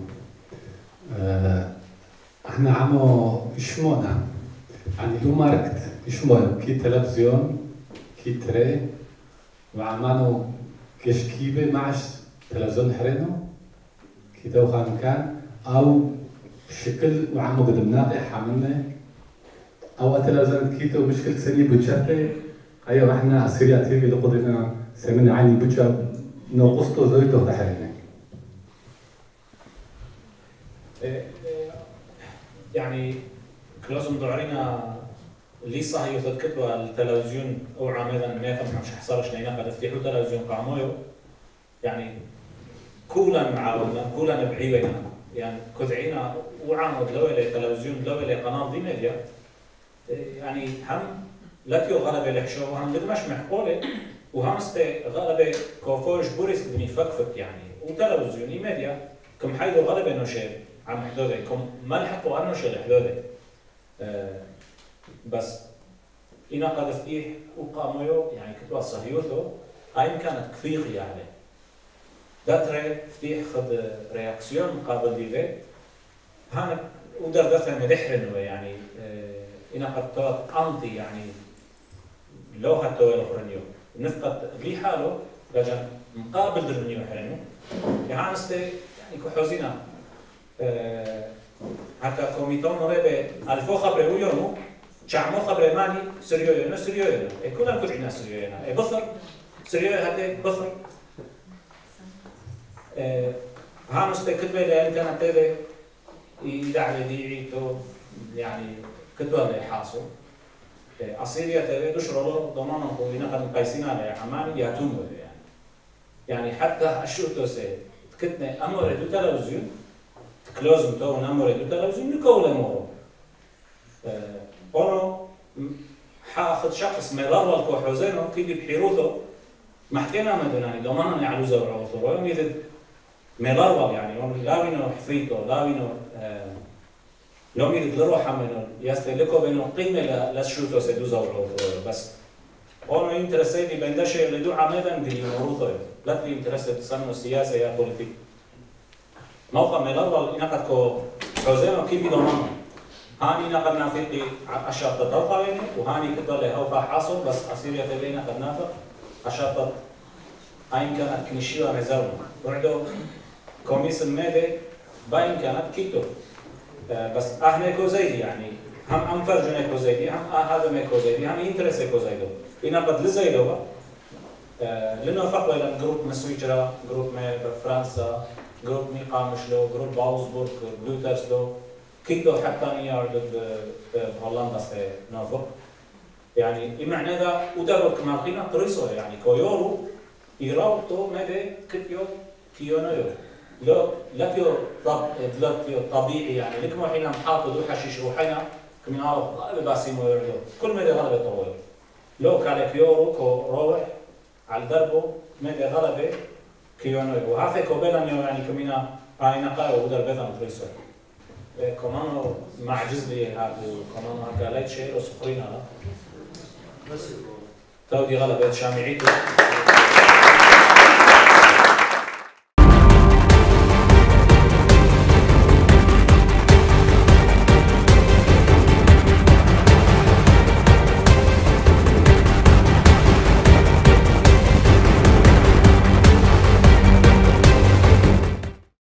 احنا عمو يشمونا يعني دو ماركت يشمو كي تلفزيون كي تري وعمانو كشكيبه معش تلفزيون حرينو كي توخا مكان او شكل وعمو قدمناقي حاملنا او تلفزيون كيتو مشكل سني بوجاتي ايوه احنا سوريا تيفي لقدرنا سمينا عيني بوجا نقصتو زويتو تحرينا يعني كلازم دعرينا اللي صح يتذكروا التلفزيون او عاملا ما فهم مش حصلش لنا قد افتحوا تلفزيون قامويو يعني كولا معاونا كولا بعيونا يعني كذعينا وعامد لو الى تلفزيون لو الى قناه دي ميديا يعني هم لا تيو غلبه لحشو وهم مش محقوله وهم است غلبه كوفوش بوريس بني فكفك يعني وتلفزيون ميديا كم حيدو غلبه نوشي عم حدوده كم ما لحقوا انه شي حدوده أه بس إنا قد افتيح وقاميو يعني كتوا صهيوثو هاي كانت كفيقية عليه داتري فتيح خد رياكسيون مقابل ديفي هانا ودر دفع مدحرن يعني اه إنا قد توت أنطي يعني لو هاتو الأخرانيو نفقد لي حاله لجن مقابل درنيو حرنو يعني استي يعني كحوزينا اه حتى كوميتون مريبه الفو خبره ويومو شعمو خبره ماني سريويو نو سريويو اي كلنا كلنا سريويو اي بصر سريويو هذا بصر اه ها مستكتبه لان كانت تبي يدعي ديعي تو يعني كتبه اللي حاصل اصيريا تبي دشرلو ضمانه قوينا قد قايسين على عماني ياتوم يعني يعني حتى الشوتو سي كتنا امر دو تلفزيون كلوزم تو نمر دو تلفزيون نكولا مورو أنا حاخذ شخص مدار والكوحوزينو كيدي بحيروثو محكينا مدناني ضمانني على زوج عوضو ويوم يدد مدار يعني يوم لاوينو حفريتو لاوينو يوم يدد لروحه منو يستهلكو بينو قيمة لشوتو سيدو زوج عوضو بس أنا ينترسيني بين ده شيء اللي دو عميدا قليل موروثو لا تلي ينترسي تسمو السياسة يا بوليتيك موقع مدار إنقد كو حوزينو كيدي ضمانه هاني نقد نافقي أشرط الطرفين وهاني كتر له أوفى حاصل بس أصير يتبين قد نافق أشرط هاي كانت كنيشيلا مزاونا وعدو كوميس المادة باين كانت كيتو أه بس أهنا كوزيدي يعني هم هم فرجنا كوزيدي هم هذا ما كوزيدي هم ينترس كوزيدو إنا قد لزيدو أه لأنه فقط إلى جروب مسويجرا جروب ما فرنسا جروب ميقامشلو جروب باوزبورغ بلوترسلو كيدو حتى نيارد بهولندا في نوفوك يعني معنى ذا ودارو كما قلنا قريصو يعني كويورو يراوتو مدى كتيو كيونيو لو لا تيو طب لا تيو طبيعي يعني لك ما حين محاطو دو حشيش روحنا كم يعرف غالب باسيمو يردو كل مدى غالب طويل لو كان كيورو كو روح على دربو مدى غالب كيونيو وهذا كوبيلانيو يعني كمينا باينا قاو ودار بيتا مقريصو كمان معجز لي هذا كمان هكا لا شيء وسخرين هذا تودي غلبة شامعيته